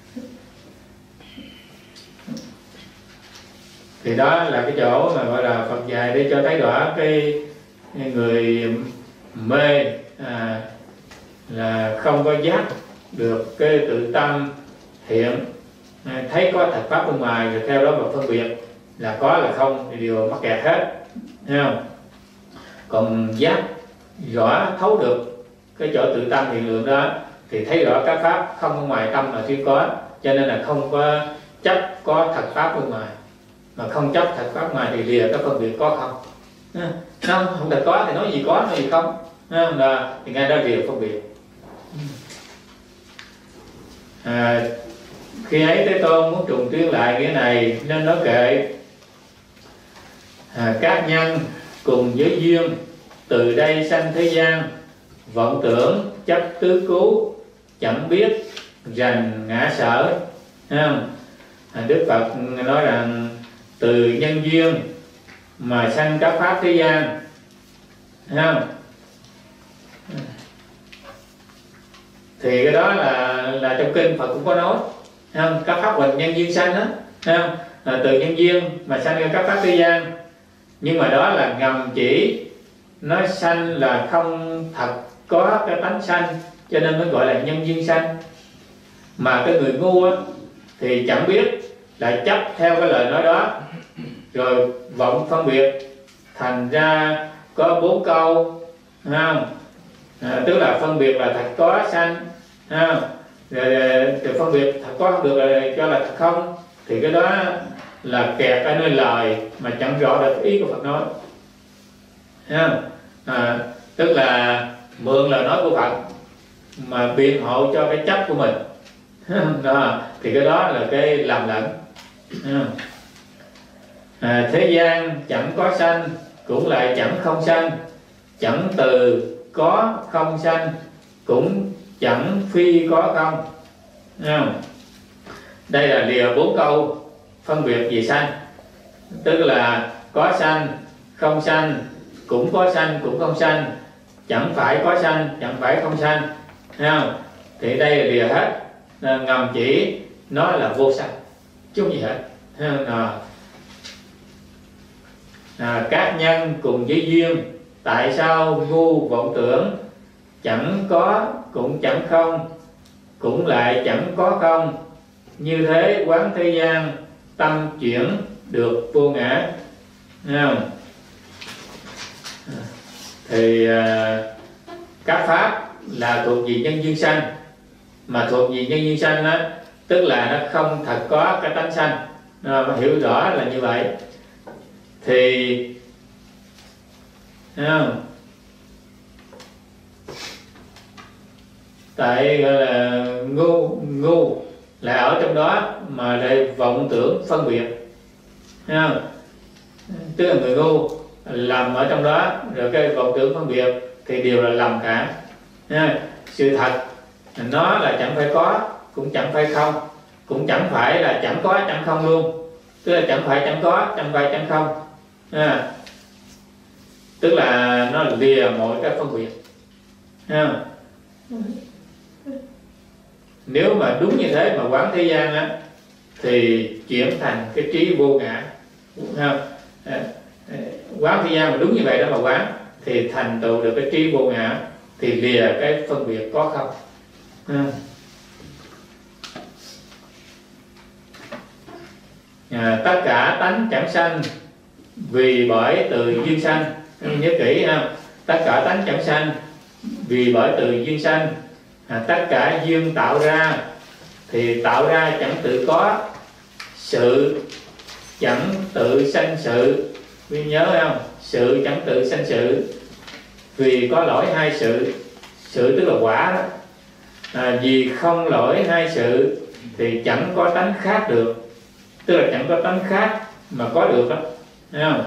thì đó là cái chỗ mà gọi là Phật dạy để cho thấy rõ cái, cái người mê à, là không có giác được cái tự tâm thiện, à, thấy có thật pháp bên ngoài rồi theo đó mà phân biệt là có là không thì đều mắc kẹt hết. Thấy không? Còn giác rõ thấu được cái chỗ tự tâm hiện lượng đó thì thấy rõ các pháp không có ngoài tâm mà thuyết có, cho nên là không có chấp có thật pháp bên ngoài, mà không chấp thật pháp ngoài thì lìa cái phân biệt có không. Không, không thật có thì nói gì có, nói gì không, không là, thì ngay đó lìa phân biệt. À, khi ấy Thế Tôn muốn trùng tuyên lại nghĩa này nên nói kệ: à, các nhân cùng với duyên từ đây sanh thế gian, vọng tưởng chấp tứ cứu, chẳng biết rành ngã sở. À, Đức Phật nói rằng từ nhân duyên mà sanh các pháp thế gian, không? Thì cái đó là là trong kinh Phật cũng có nói, không? Các pháp huỳnh nhân duyên sanh đó, không? À, từ nhân duyên mà sanh ra các pháp thế gian, nhưng mà đó là ngầm chỉ nó sanh là không thật có cái tánh sanh, cho nên mới gọi là nhân duyên sanh. Mà cái người ngu á, thì chẳng biết, lại chấp theo cái lời nói đó, rồi vọng phân biệt, thành ra có bốn câu, không? À, tức là phân biệt là thật có sanh, không? Rồi, rồi phân biệt thật có không được là cho là thật không, thì cái đó là kẹt ở nơi lời mà chẳng rõ được ý của Phật nói. À, tức là mượn lời nói của Phật mà biện hộ cho cái chấp của mình. Đó, thì cái đó là cái làm lẫn. À, thế gian chẳng có sanh cũng lại chẳng không sanh, chẳng từ có không sanh cũng chẳng phi có không. Không? Đây là lìa bốn câu phân biệt về sanh, tức là có sanh, không sanh, cũng có sanh, cũng không sanh, chẳng phải có sanh, chẳng phải không sanh. Thấy không? Thì đây là lìa hết, ngầm chỉ nó là vô sanh, chứ không gì hết. Thấy không? À, à, các nhân cùng với duyên, tại sao ngu vọng tưởng, chẳng có cũng chẳng không, cũng lại chẳng có không, như thế quán thế gian, tâm chuyển được vô ngã. Thấy không? Thì à, các pháp là thuộc về nhân duyên sanh, mà thuộc về nhân duyên sanh á, tức là nó không thật có cái tánh sanh. À, mà hiểu rõ là như vậy thì à, tại gọi là ngu ngu là ở trong đó mà lại vọng tưởng phân biệt, à, tức là người ngu lầm ở trong đó rồi cái vọng tưởng phân biệt thì đều là lầm cả. À, sự thật nó là chẳng phải có cũng chẳng phải không, cũng chẳng phải là chẳng có chẳng không luôn, tức là chẳng phải chẳng có chẳng phải chẳng không. À, tức là nó lìa mọi cái phân biệt. À, nếu mà đúng như thế mà quán thế gian á thì chuyển thành cái trí vô ngã. À, quán thế gian mà đúng như vậy đó mà quán thì thành tựu được cái trí vô ngã, thì lìa cái phân biệt có không. À. À, tất cả tánh chẳng sanh vì bởi từ duyên sanh. Nhớ kỹ ha, tất cả tánh chẳng sanh vì bởi từ duyên sanh. À, tất cả duyên tạo ra thì tạo ra chẳng tự có, sự chẳng tự sanh sự. Vì nhớ không, sự chẳng tự sanh sự, vì có lỗi hai sự. Sự tức là quả đó. À, vì không lỗi hai sự thì chẳng có tánh khác được, tức là chẳng có tánh khác mà có được đó, thấy không?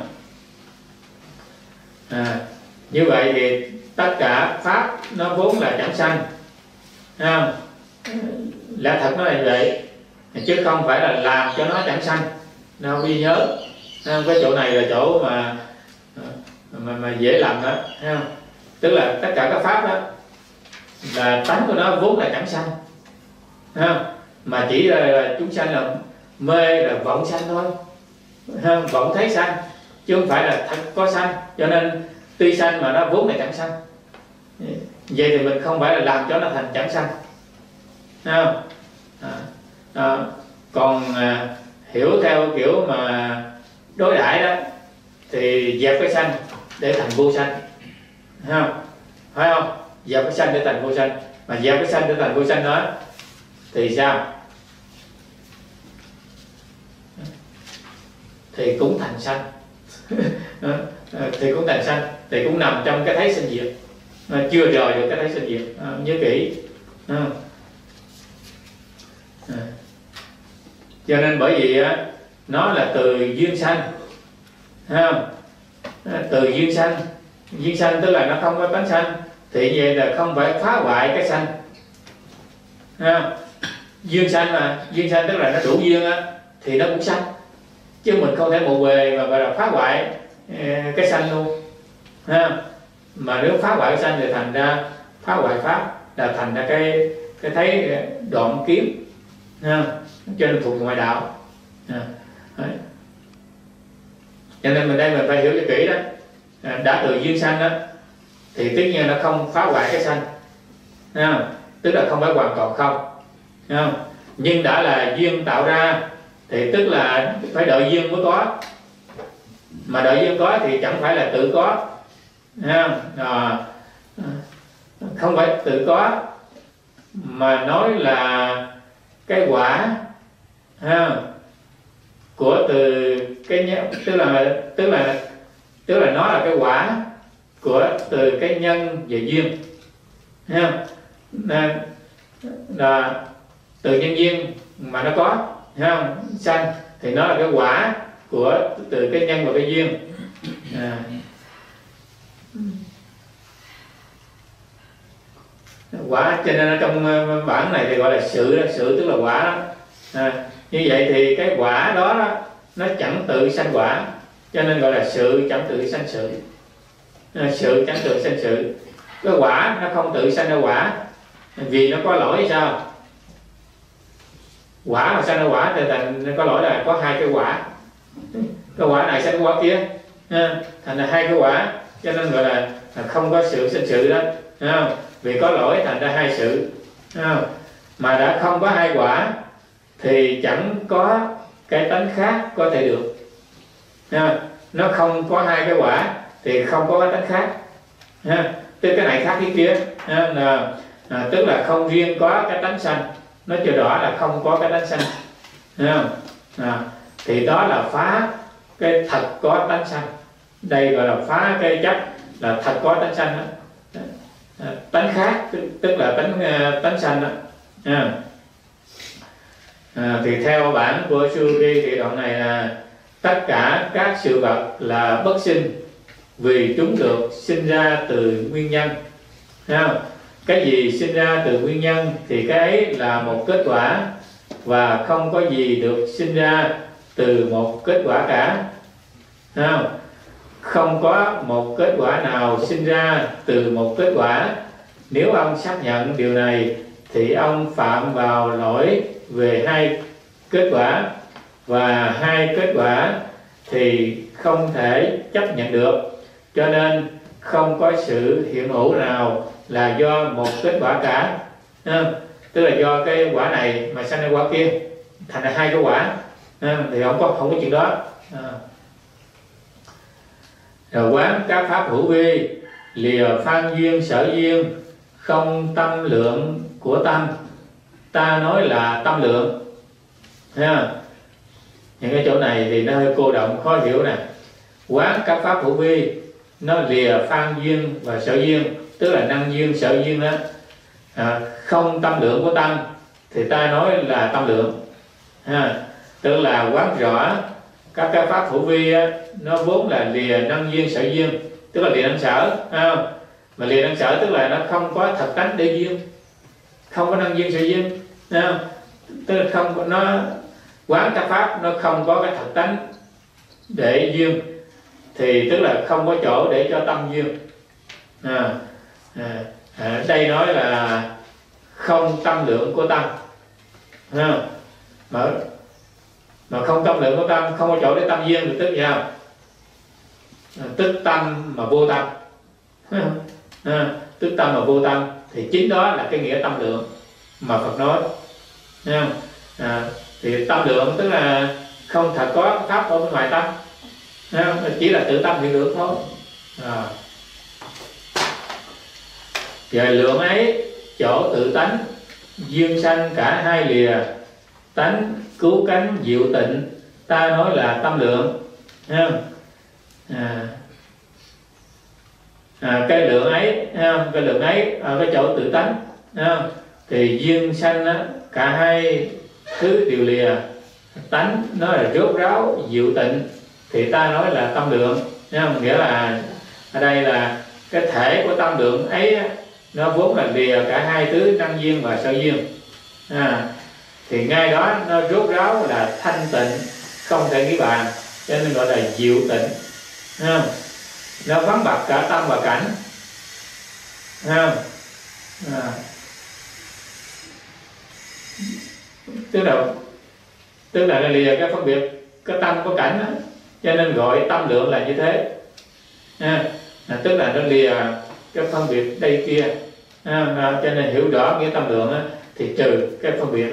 À, như vậy thì tất cả pháp nó vốn là chẳng sanh, thấy không? Lẽ thật nó là vậy, chứ không phải là làm cho nó chẳng sanh. Nào ghi nhớ, cái chỗ này là chỗ mà mà, mà dễ làm đó, thấy không? Tức là tất cả các pháp đó là tánh của nó vốn là chẳng sanh, thấy không? Mà chỉ là, là chúng sanh là mê là vọng sanh thôi, không? Vọng thấy sanh chứ không phải là thật có sanh. Cho nên tuy sanh mà nó vốn là chẳng sanh. Vậy thì mình không phải là làm cho nó thành chẳng sanh, không? À, à, còn à, hiểu theo kiểu mà đối đãi đó thì dẹp cái sanh để thành vô sanh, không? Phải không? Dẹp cái sanh để thành vô sanh, mà dẹp cái sanh để thành vô sanh đó thì sao? Thì cũng thành sanh. Thì cũng thành sanh, thì cũng nằm trong cái thấy sinh diệt, chưa rời được cái thấy sinh diệt. À, nhớ kỹ. À. À. Cho nên bởi vì á, nó là từ duyên sanh, không? Từ duyên sanh, duyên sanh tức là nó không có tánh sanh, thì vậy là không phải phá hoại cái sanh, không? Duyên sanh mà, duyên sanh tức là nó đủ duyên á thì nó cũng sanh, chứ mình không thể một về mà gọi là phá hoại cái sanh luôn, ha. Mà nếu phá hoại cái sanh thì thành ra phá hoại pháp, là thành ra cái cái thấy đoạn kiếm, ha. Cho nên thuộc ngoại đạo, ha. Cho nên mình đây mình phải hiểu cho kỹ đó. Đã từ duyên sanh đó thì tất nhiên nó không phá hoại cái sanh, ha. Tức là không phải hoàn toàn không, ha. Nhưng đã là duyên tạo ra thì tức là phải đợi duyên mới có, mà đợi duyên có thì chẳng phải là tự có, ha. À, không phải tự có mà nói là cái quả, ha, của từ cái, tức là tức là tức là nó là cái quả của từ cái nhân về duyên, ha. Là, là từ nhân duyên mà nó có, ha, sanh thì nó là cái quả của từ cái nhân và cái duyên. À. Quả, cho nên ở trong bản này thì gọi là sự, sự tức là quả đó. À, như vậy thì cái quả đó, đó nó chẳng tự sanh quả, cho nên gọi là sự chẳng tự sanh sự. À, sự chẳng tự sanh sự, cái quả nó không tự sanh ra quả vì nó có lỗi hay sao? Quả mà sanh ra quả thì thành có lỗi là có hai cái quả, cái quả này sanh quả kia, à, thành là hai cái quả, cho nên gọi là không có sự sanh sự đó, à, vì có lỗi thành ra hai sự, à, mà đã không có hai quả thì chẳng có cái tánh khác có thể được, à, nó không có hai cái quả thì không có cái tánh khác, à, tức cái này khác cái kia, à, là à, tức là không riêng có cái tánh sanh, nói cho rõ là không có cái tánh sanh, thấy không? À, thì đó là phá cái thật có tánh sanh. Đây gọi là phá cái chấp là thật có tánh sanh đó. À, tánh khác tức, tức là tánh tánh sanh đó. À, à, thì theo bản của Suzuki thì đoạn này là tất cả các sự vật là bất sinh vì chúng được sinh ra từ nguyên nhân. Thấy không? Cái gì sinh ra từ nguyên nhân thì cái ấy là một kết quả, và không có gì được sinh ra từ một kết quả cả. Thấy không? Không có một kết quả nào sinh ra từ một kết quả. Nếu ông xác nhận điều này thì ông phạm vào lỗi về hai kết quả, và hai kết quả thì không thể chấp nhận được. Cho nên không có sự hiện hữu nào là do một kết quả cả. À, tức là do cái quả này mà sanh ra quả kia, thành ra hai cái quả. À, thì không có không có chuyện đó. À. Rồi quán các pháp hữu vi, lìa phan duyên sở duyên, không tâm lượng của tâm. Ta nói là tâm lượng. À, những cái chỗ này thì nó hơi cô động khó hiểu nè. Quán các pháp hữu vi, nó lìa phan duyên và sở duyên, tức là năng duyên sở duyên đó. À, không tâm lượng của tâm thì ta nói là tâm lượng. À, tức là quán rõ các cái pháp hữu vi á, nó vốn là lìa năng duyên sở duyên, tức là lìa năng sở. À, mà lìa năng sở tức là nó không có thật tánh để duyên, không có năng duyên sở duyên. À, tức là không nó quán các pháp nó không có cái thật tánh để duyên, thì tức là không có chỗ để cho tâm duyên. À, à, à, đây nói là không tâm lượng của tâm. À, mà, mà không tâm lượng của tâm, không có chỗ để tâm duyên thì tức sao? À, tức tâm mà vô tâm. À, tức tâm mà vô tâm thì chính đó là cái nghĩa tâm lượng mà Phật nói. À, à, thì tâm lượng tức là không thật có pháp ở bên ngoài tâm. À, chỉ là tự tâm hiện lượng thôi. À. Về lượng ấy, chỗ tự tánh duyên sanh cả hai lìa, tánh cứu cánh diệu tịnh, ta nói là tâm lượng. À, à, cái lượng ấy, cái lượng ấy ở cái chỗ tự tánh, à, thì duyên sanh á, cả hai thứ đều lìa, tánh nó là rốt ráo diệu tịnh thì ta nói là tâm lượng. Nghĩa là ở đây là cái thể của tâm lượng ấy á, nó vốn là lìa cả hai thứ năng duyên và sở duyên. À, thì ngay đó nó rốt ráo là thanh tịnh, không thể nghĩ bàn, cho nên gọi là diệu tịnh. À, nó vắng bặt cả tâm và cảnh. À, à, tức là tức là lìa cái phân biệt cái tâm có cảnh đó, cho nên gọi tâm lượng là như thế. À, à, tức là nó lìa cái phân biệt đây kia. À, à, cho nên hiểu rõ nghĩa tâm lượng á, thì trừ cái phân biệt đó.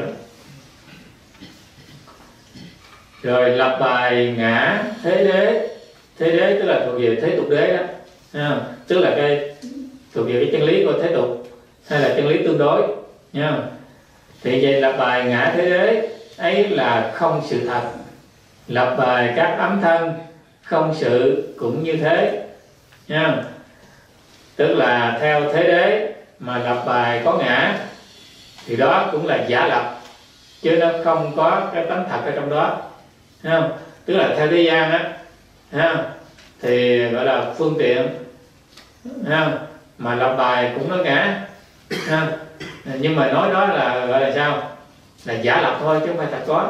Rồi lập bài ngã thế đế. Thế đế tức là thuộc về thế tục đế đó. À, tức là cái thuộc về cái chân lý của thế tục hay là chân lý tương đối nha. Thì vậy lập bài ngã thế đế ấy là không sự thật. Lập bài các ấm thân không sự cũng như thế nha. Tức là theo thế đế mà lập bài có ngã thì đó cũng là giả lập, chứ nó không có cái tánh thật ở trong đó. Thấy không? Tức là theo thế gian á, thì gọi là phương tiện, mà lập bài cũng nói ngã, nhưng mà nói đó là gọi là sao? Là giả lập thôi chứ không phải thật có.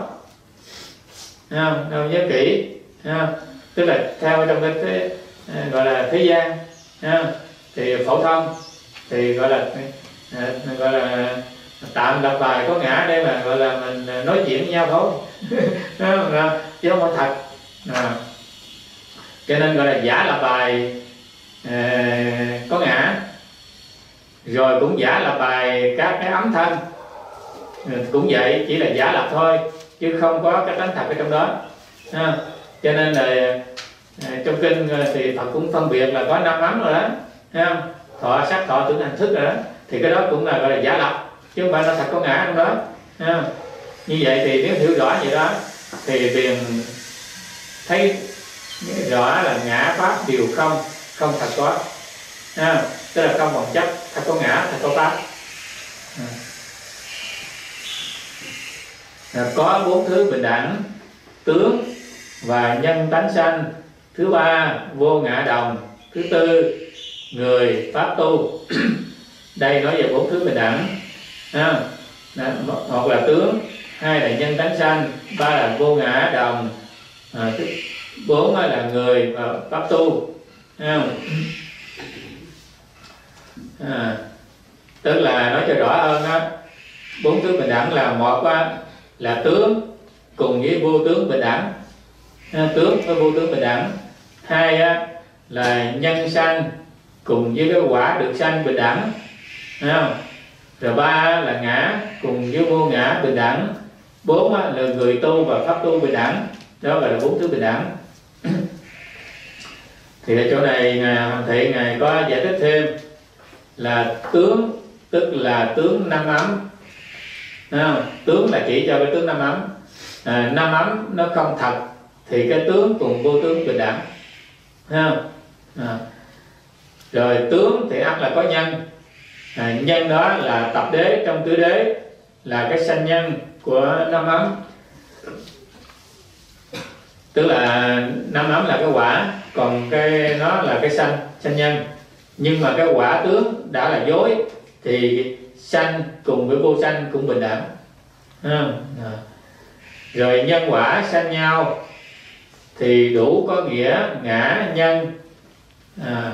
Đâu nhớ kỹ. Tức là theo trong cái thế, gọi là thế gian thì phổ thông thì gọi là gọi là tạm lập bài có ngã để mà gọi là mình nói chuyện với nhau thôi. Chứ không phải thật. À, cho nên gọi là giả lập bài à, có ngã. Rồi cũng giả lập bài các cái ấm thân cũng vậy, chỉ là giả lập thôi chứ không có cái tánh thật ở trong đó. À, cho nên là à, trong kinh thì Phật cũng phân biệt là có năm ấm rồi đó. Thấy không? Thọ sắc thọ tưởng hành thức rồi đó. thì cái đó cũng là gọi là giả lập, chứ không phải nó thật có ngã trong đó. À, như vậy thì nếu hiểu rõ vậy đó thì liền thấy rõ là ngã pháp đều không, không thật có. À, tức là không vọng chấp, thật có ngã, thật có pháp. À, có bốn thứ bình đẳng: tướng và nhân tánh sanh, thứ ba vô ngã đồng, thứ tư người pháp tu. Đây nói về bốn thứ bình đẳng. À, một là tướng, hai là nhân tánh sanh, ba là vô ngã đồng, à, thứ bốn là người và pháp tu. À, à, tức là nói cho rõ hơn á, bốn thứ bình đẳng là một á, là tướng cùng với vô tướng bình đẳng, à, tướng với vô tướng bình đẳng. Hai á, là nhân sanh cùng với cái quả được sanh bình đẳng. À, rồi ba là ngã cùng với vô ngã bình đẳng. Bốn á, là người tu và pháp tu bình đẳng. Đó gọi là bốn thứ bình đẳng. Thì ở chỗ này ngài Hoàng Thị ngài có giải thích thêm là tướng tức là tướng năm ấm. À, tướng là chỉ cho cái tướng năm ấm. À, năm ấm nó không thật thì cái tướng cùng vô tướng bình đẳng. À, à. Rồi tướng thì ắt là có nhân. À, nhân đó là tập đế trong tứ đế, là cái sanh nhân của năm ấm. Tức là năm ấm là cái quả, còn cái nó là cái sanh, sanh nhân. Nhưng mà cái quả tướng đã là dối thì sanh cùng với vô sanh cũng bình đẳng. À, à. Rồi nhân quả sanh nhau thì đủ có nghĩa ngã nhân, à,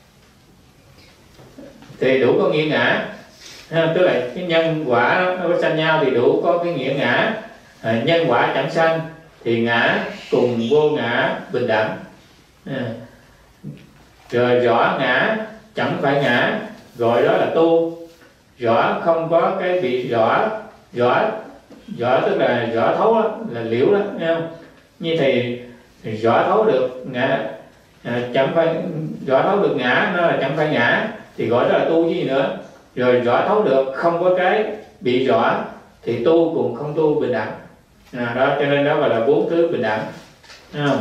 thì đủ có nghĩa ngã. À, tức là cái nhân quả nó có sanh nhau thì đủ có cái nghĩa ngã. À, nhân quả chẳng sanh thì ngã cùng vô ngã bình đẳng. À, rồi rõ ngã chẳng phải ngã, gọi đó là tu. Rõ không có cái bị rõ, rõ rõ tức là rõ thấu đó, là liễu đó, nghe không? Như thì, thì rõ thấu được ngã, à, chẳng phải rõ thấu được ngã, nó là chẳng phải ngã thì gọi đó là tu chứ gì nữa. Rồi rõ thấu được không có cái bị rõ thì tu cùng không tu bình đẳng. À, đó cho nên đó gọi là bốn thứ bình đẳng. À,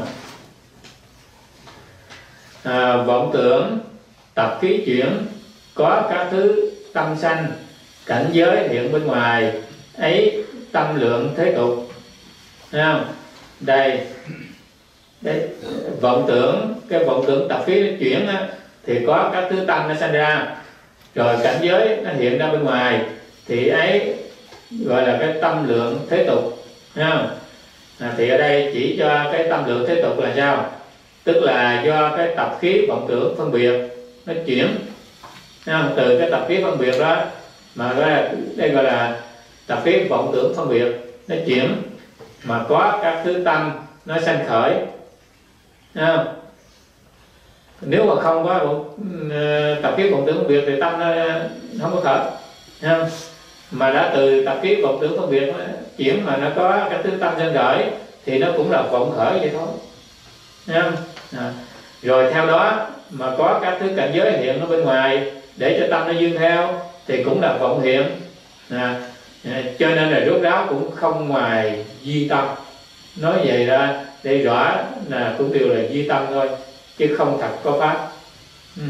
à, vọng tưởng tập khí chuyển, có các thứ tâm sanh, cảnh giới hiện bên ngoài ấy tâm lượng thế tục. À, đây, đây vọng tưởng, cái vọng tưởng tập khí nó chuyển á, thì có các thứ tâm nó sanh ra, rồi cảnh giới nó hiện ra bên ngoài thì ấy gọi là cái tâm lượng thế tục. À, thì ở đây chỉ cho cái tâm lượng thế tục là sao? Tức là do cái tập khí vọng tưởng phân biệt nó chuyển. À, từ cái tập khí phân biệt đó mà gọi là, đây gọi là tập khí vọng tưởng phân biệt nó chuyển mà có các thứ tâm nó sanh khởi. À, nếu mà không có uh, tập khí vọng tưởng phân biệt thì tâm nó không có khởi. À, mà đã từ tập khí vọng tưởng phân biệt chuyển mà nó có các thứ tâm sanh khởi thì nó cũng là vọng khởi vậy thôi. À, à, rồi theo đó mà có các thứ cảnh giới hiện ở bên ngoài để cho tâm nó dương theo thì cũng là vọng hiện. À, à, cho nên là rốt ráo cũng không ngoài duy tâm. Nói vậy ra để rõ là cũng đều là duy tâm thôi chứ không thật có pháp. Ừ.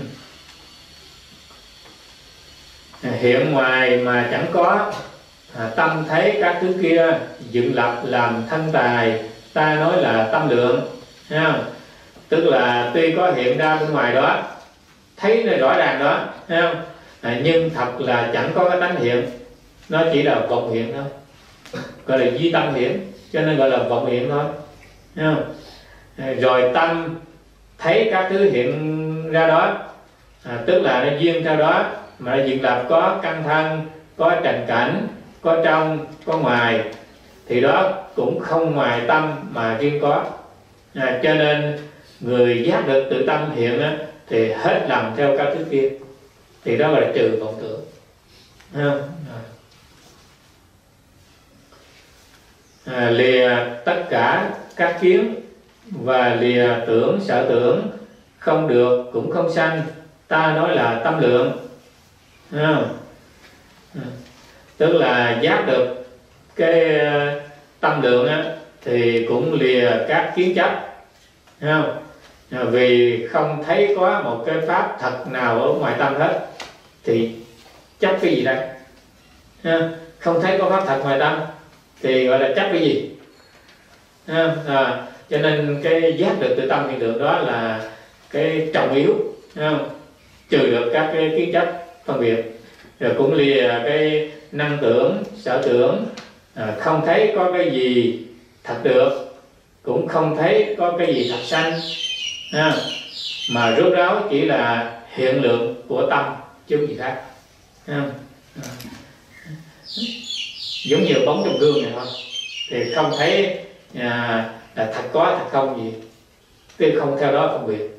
À, hiện ngoài mà chẳng có, à, tâm thấy các thứ kia dựng lập làm thân tài, ta nói là tâm lượng. À, tức là tuy có hiện ra bên ngoài đó, thấy nó rõ ràng đó, thấy không? À, nhưng thật là chẳng có cái tánh hiện, nó chỉ là vọng hiện thôi, gọi là duy tâm hiện, cho nên gọi là vọng hiện thôi. Thấy không? À, rồi tâm thấy các thứ hiện ra đó, à, tức là nó duyên theo đó mà nó dựng lập có căn thân, có trần cảnh, có trong, có ngoài, thì đó cũng không ngoài tâm mà riêng có. À, cho nên người giác được tự tâm hiện á, thì hết làm theo các thứ kia, thì đó gọi là trừ vọng tưởng. À, à, lìa tất cả các kiến và lìa tưởng sở tưởng, không được cũng không sanh, ta nói là tâm lượng. À, tức là giác được cái tâm lượng á, thì cũng lìa các kiến chấp, thấy không? Vì không thấy có một cái pháp thật nào ở ngoài tâm hết thì chấp cái gì đây? Không thấy có pháp thật ngoài tâm thì gọi là chấp cái gì? À, cho nên cái giác được tự tâm hiện tượng đó là cái trọng yếu, không? Trừ được các cái kiến chấp phân biệt, rồi cũng lìa cái năng tưởng, sở tưởng, à, không thấy có cái gì thật được, cũng không thấy có cái gì thật sanh, à, mà rốt ráo chỉ là hiện lượng của tâm chứ không gì khác, à, à. Giống như bóng trong gương này thôi, thì không thấy à, là thật có thật không gì, cứ không theo đó phân biệt.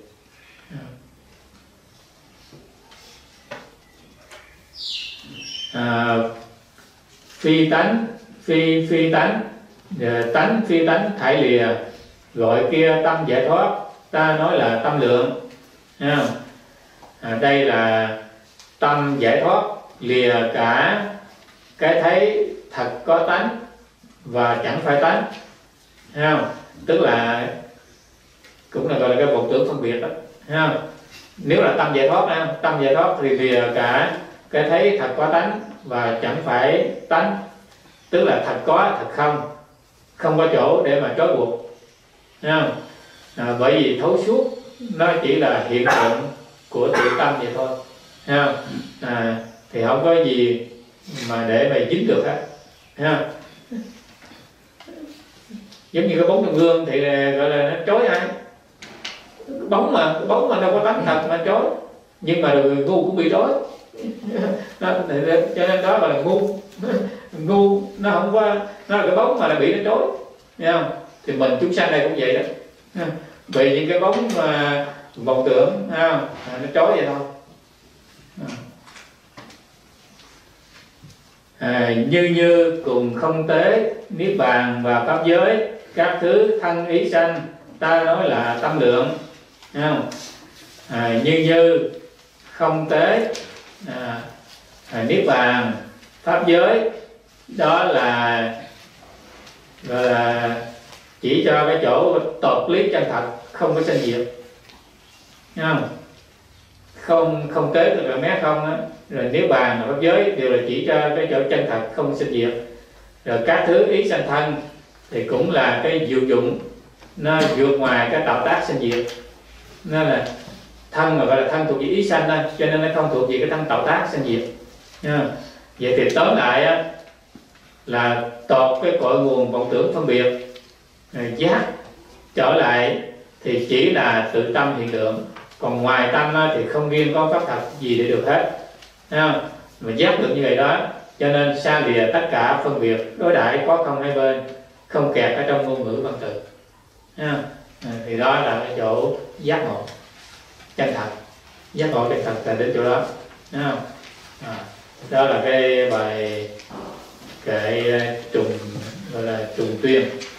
À, phi tánh phi phi tánh tánh phi tánh thải lìa, gọi kia tâm giải thoát, ta nói là tâm lượng. À, đây là tâm giải thoát lìa cả cái thấy thật có tánh và chẳng phải tánh, thấy không? Tức là cũng là gọi là cái vọng tưởng phân biệt đó, thấy không? Nếu là tâm giải thoát á, tâm giải thoát thì lìa cả cái thấy thật có tánh và chẳng phải tánh, tức là thật có thật không, không có chỗ để mà trói buộc, thấy không? À, bởi vì thấu suốt nó chỉ là hiện tượng của tự tâm vậy thôi, thấy không? À, thì không có gì mà để mà dính được hết, thấy không? Giống như cái bóng trong gương thì gọi là nó chói ai? Bóng mà, bóng mà đâu có tánh thật mà chói, nhưng mà người ngu cũng bị chói. Nó, cho nên đó gọi là ngu. Ngu nó không có, nó là cái bóng mà là bị nó chói, thấy không? Thì mình chúng sanh đây cũng vậy đó, bị những cái bóng mà vọng tưởng, thấy không? À, nó chói vậy thôi. À, như như cùng không tế, niết bàn và pháp giới, các thứ thân ý sanh, ta nói là tâm lượng, thấy không? À, như như không tế, à, à, niết bàn, pháp giới, đó là gọi là chỉ cho cái chỗ tột lý chân thật, không có sanh diệt, thấy không? Không không tế tức là mé không á, rồi niết bàn và pháp giới đều là chỉ cho cái chỗ chân thật không sinh diệt. Rồi các thứ ý sanh thân thì cũng là cái diệu dụng, nó vượt ngoài cái tạo tác sinh diệt, nó là thân mà gọi là thân thuộc về ý sanh thôi, cho nên nó không thuộc về cái thân tạo tác sinh diệt. Vậy thì tóm lại á, là tột cái cội nguồn vọng tưởng phân biệt, giác trở lại thì chỉ là tự tâm hiện tượng, còn ngoài tâm thì không riêng có pháp thật gì để được hết, thấy không? Mà giác được như vậy đó, cho nên xa lìa tất cả phân biệt đối đãi có không hai bên, không kẹt ở trong ngôn ngữ văn từ, thấy không? À, thì đó là cái chỗ giác ngộ chân thật, giác ngộ chân thật là đến chỗ đó, thấy không? À, đó là cái bài kệ trùng, gọi là trùng tuyên.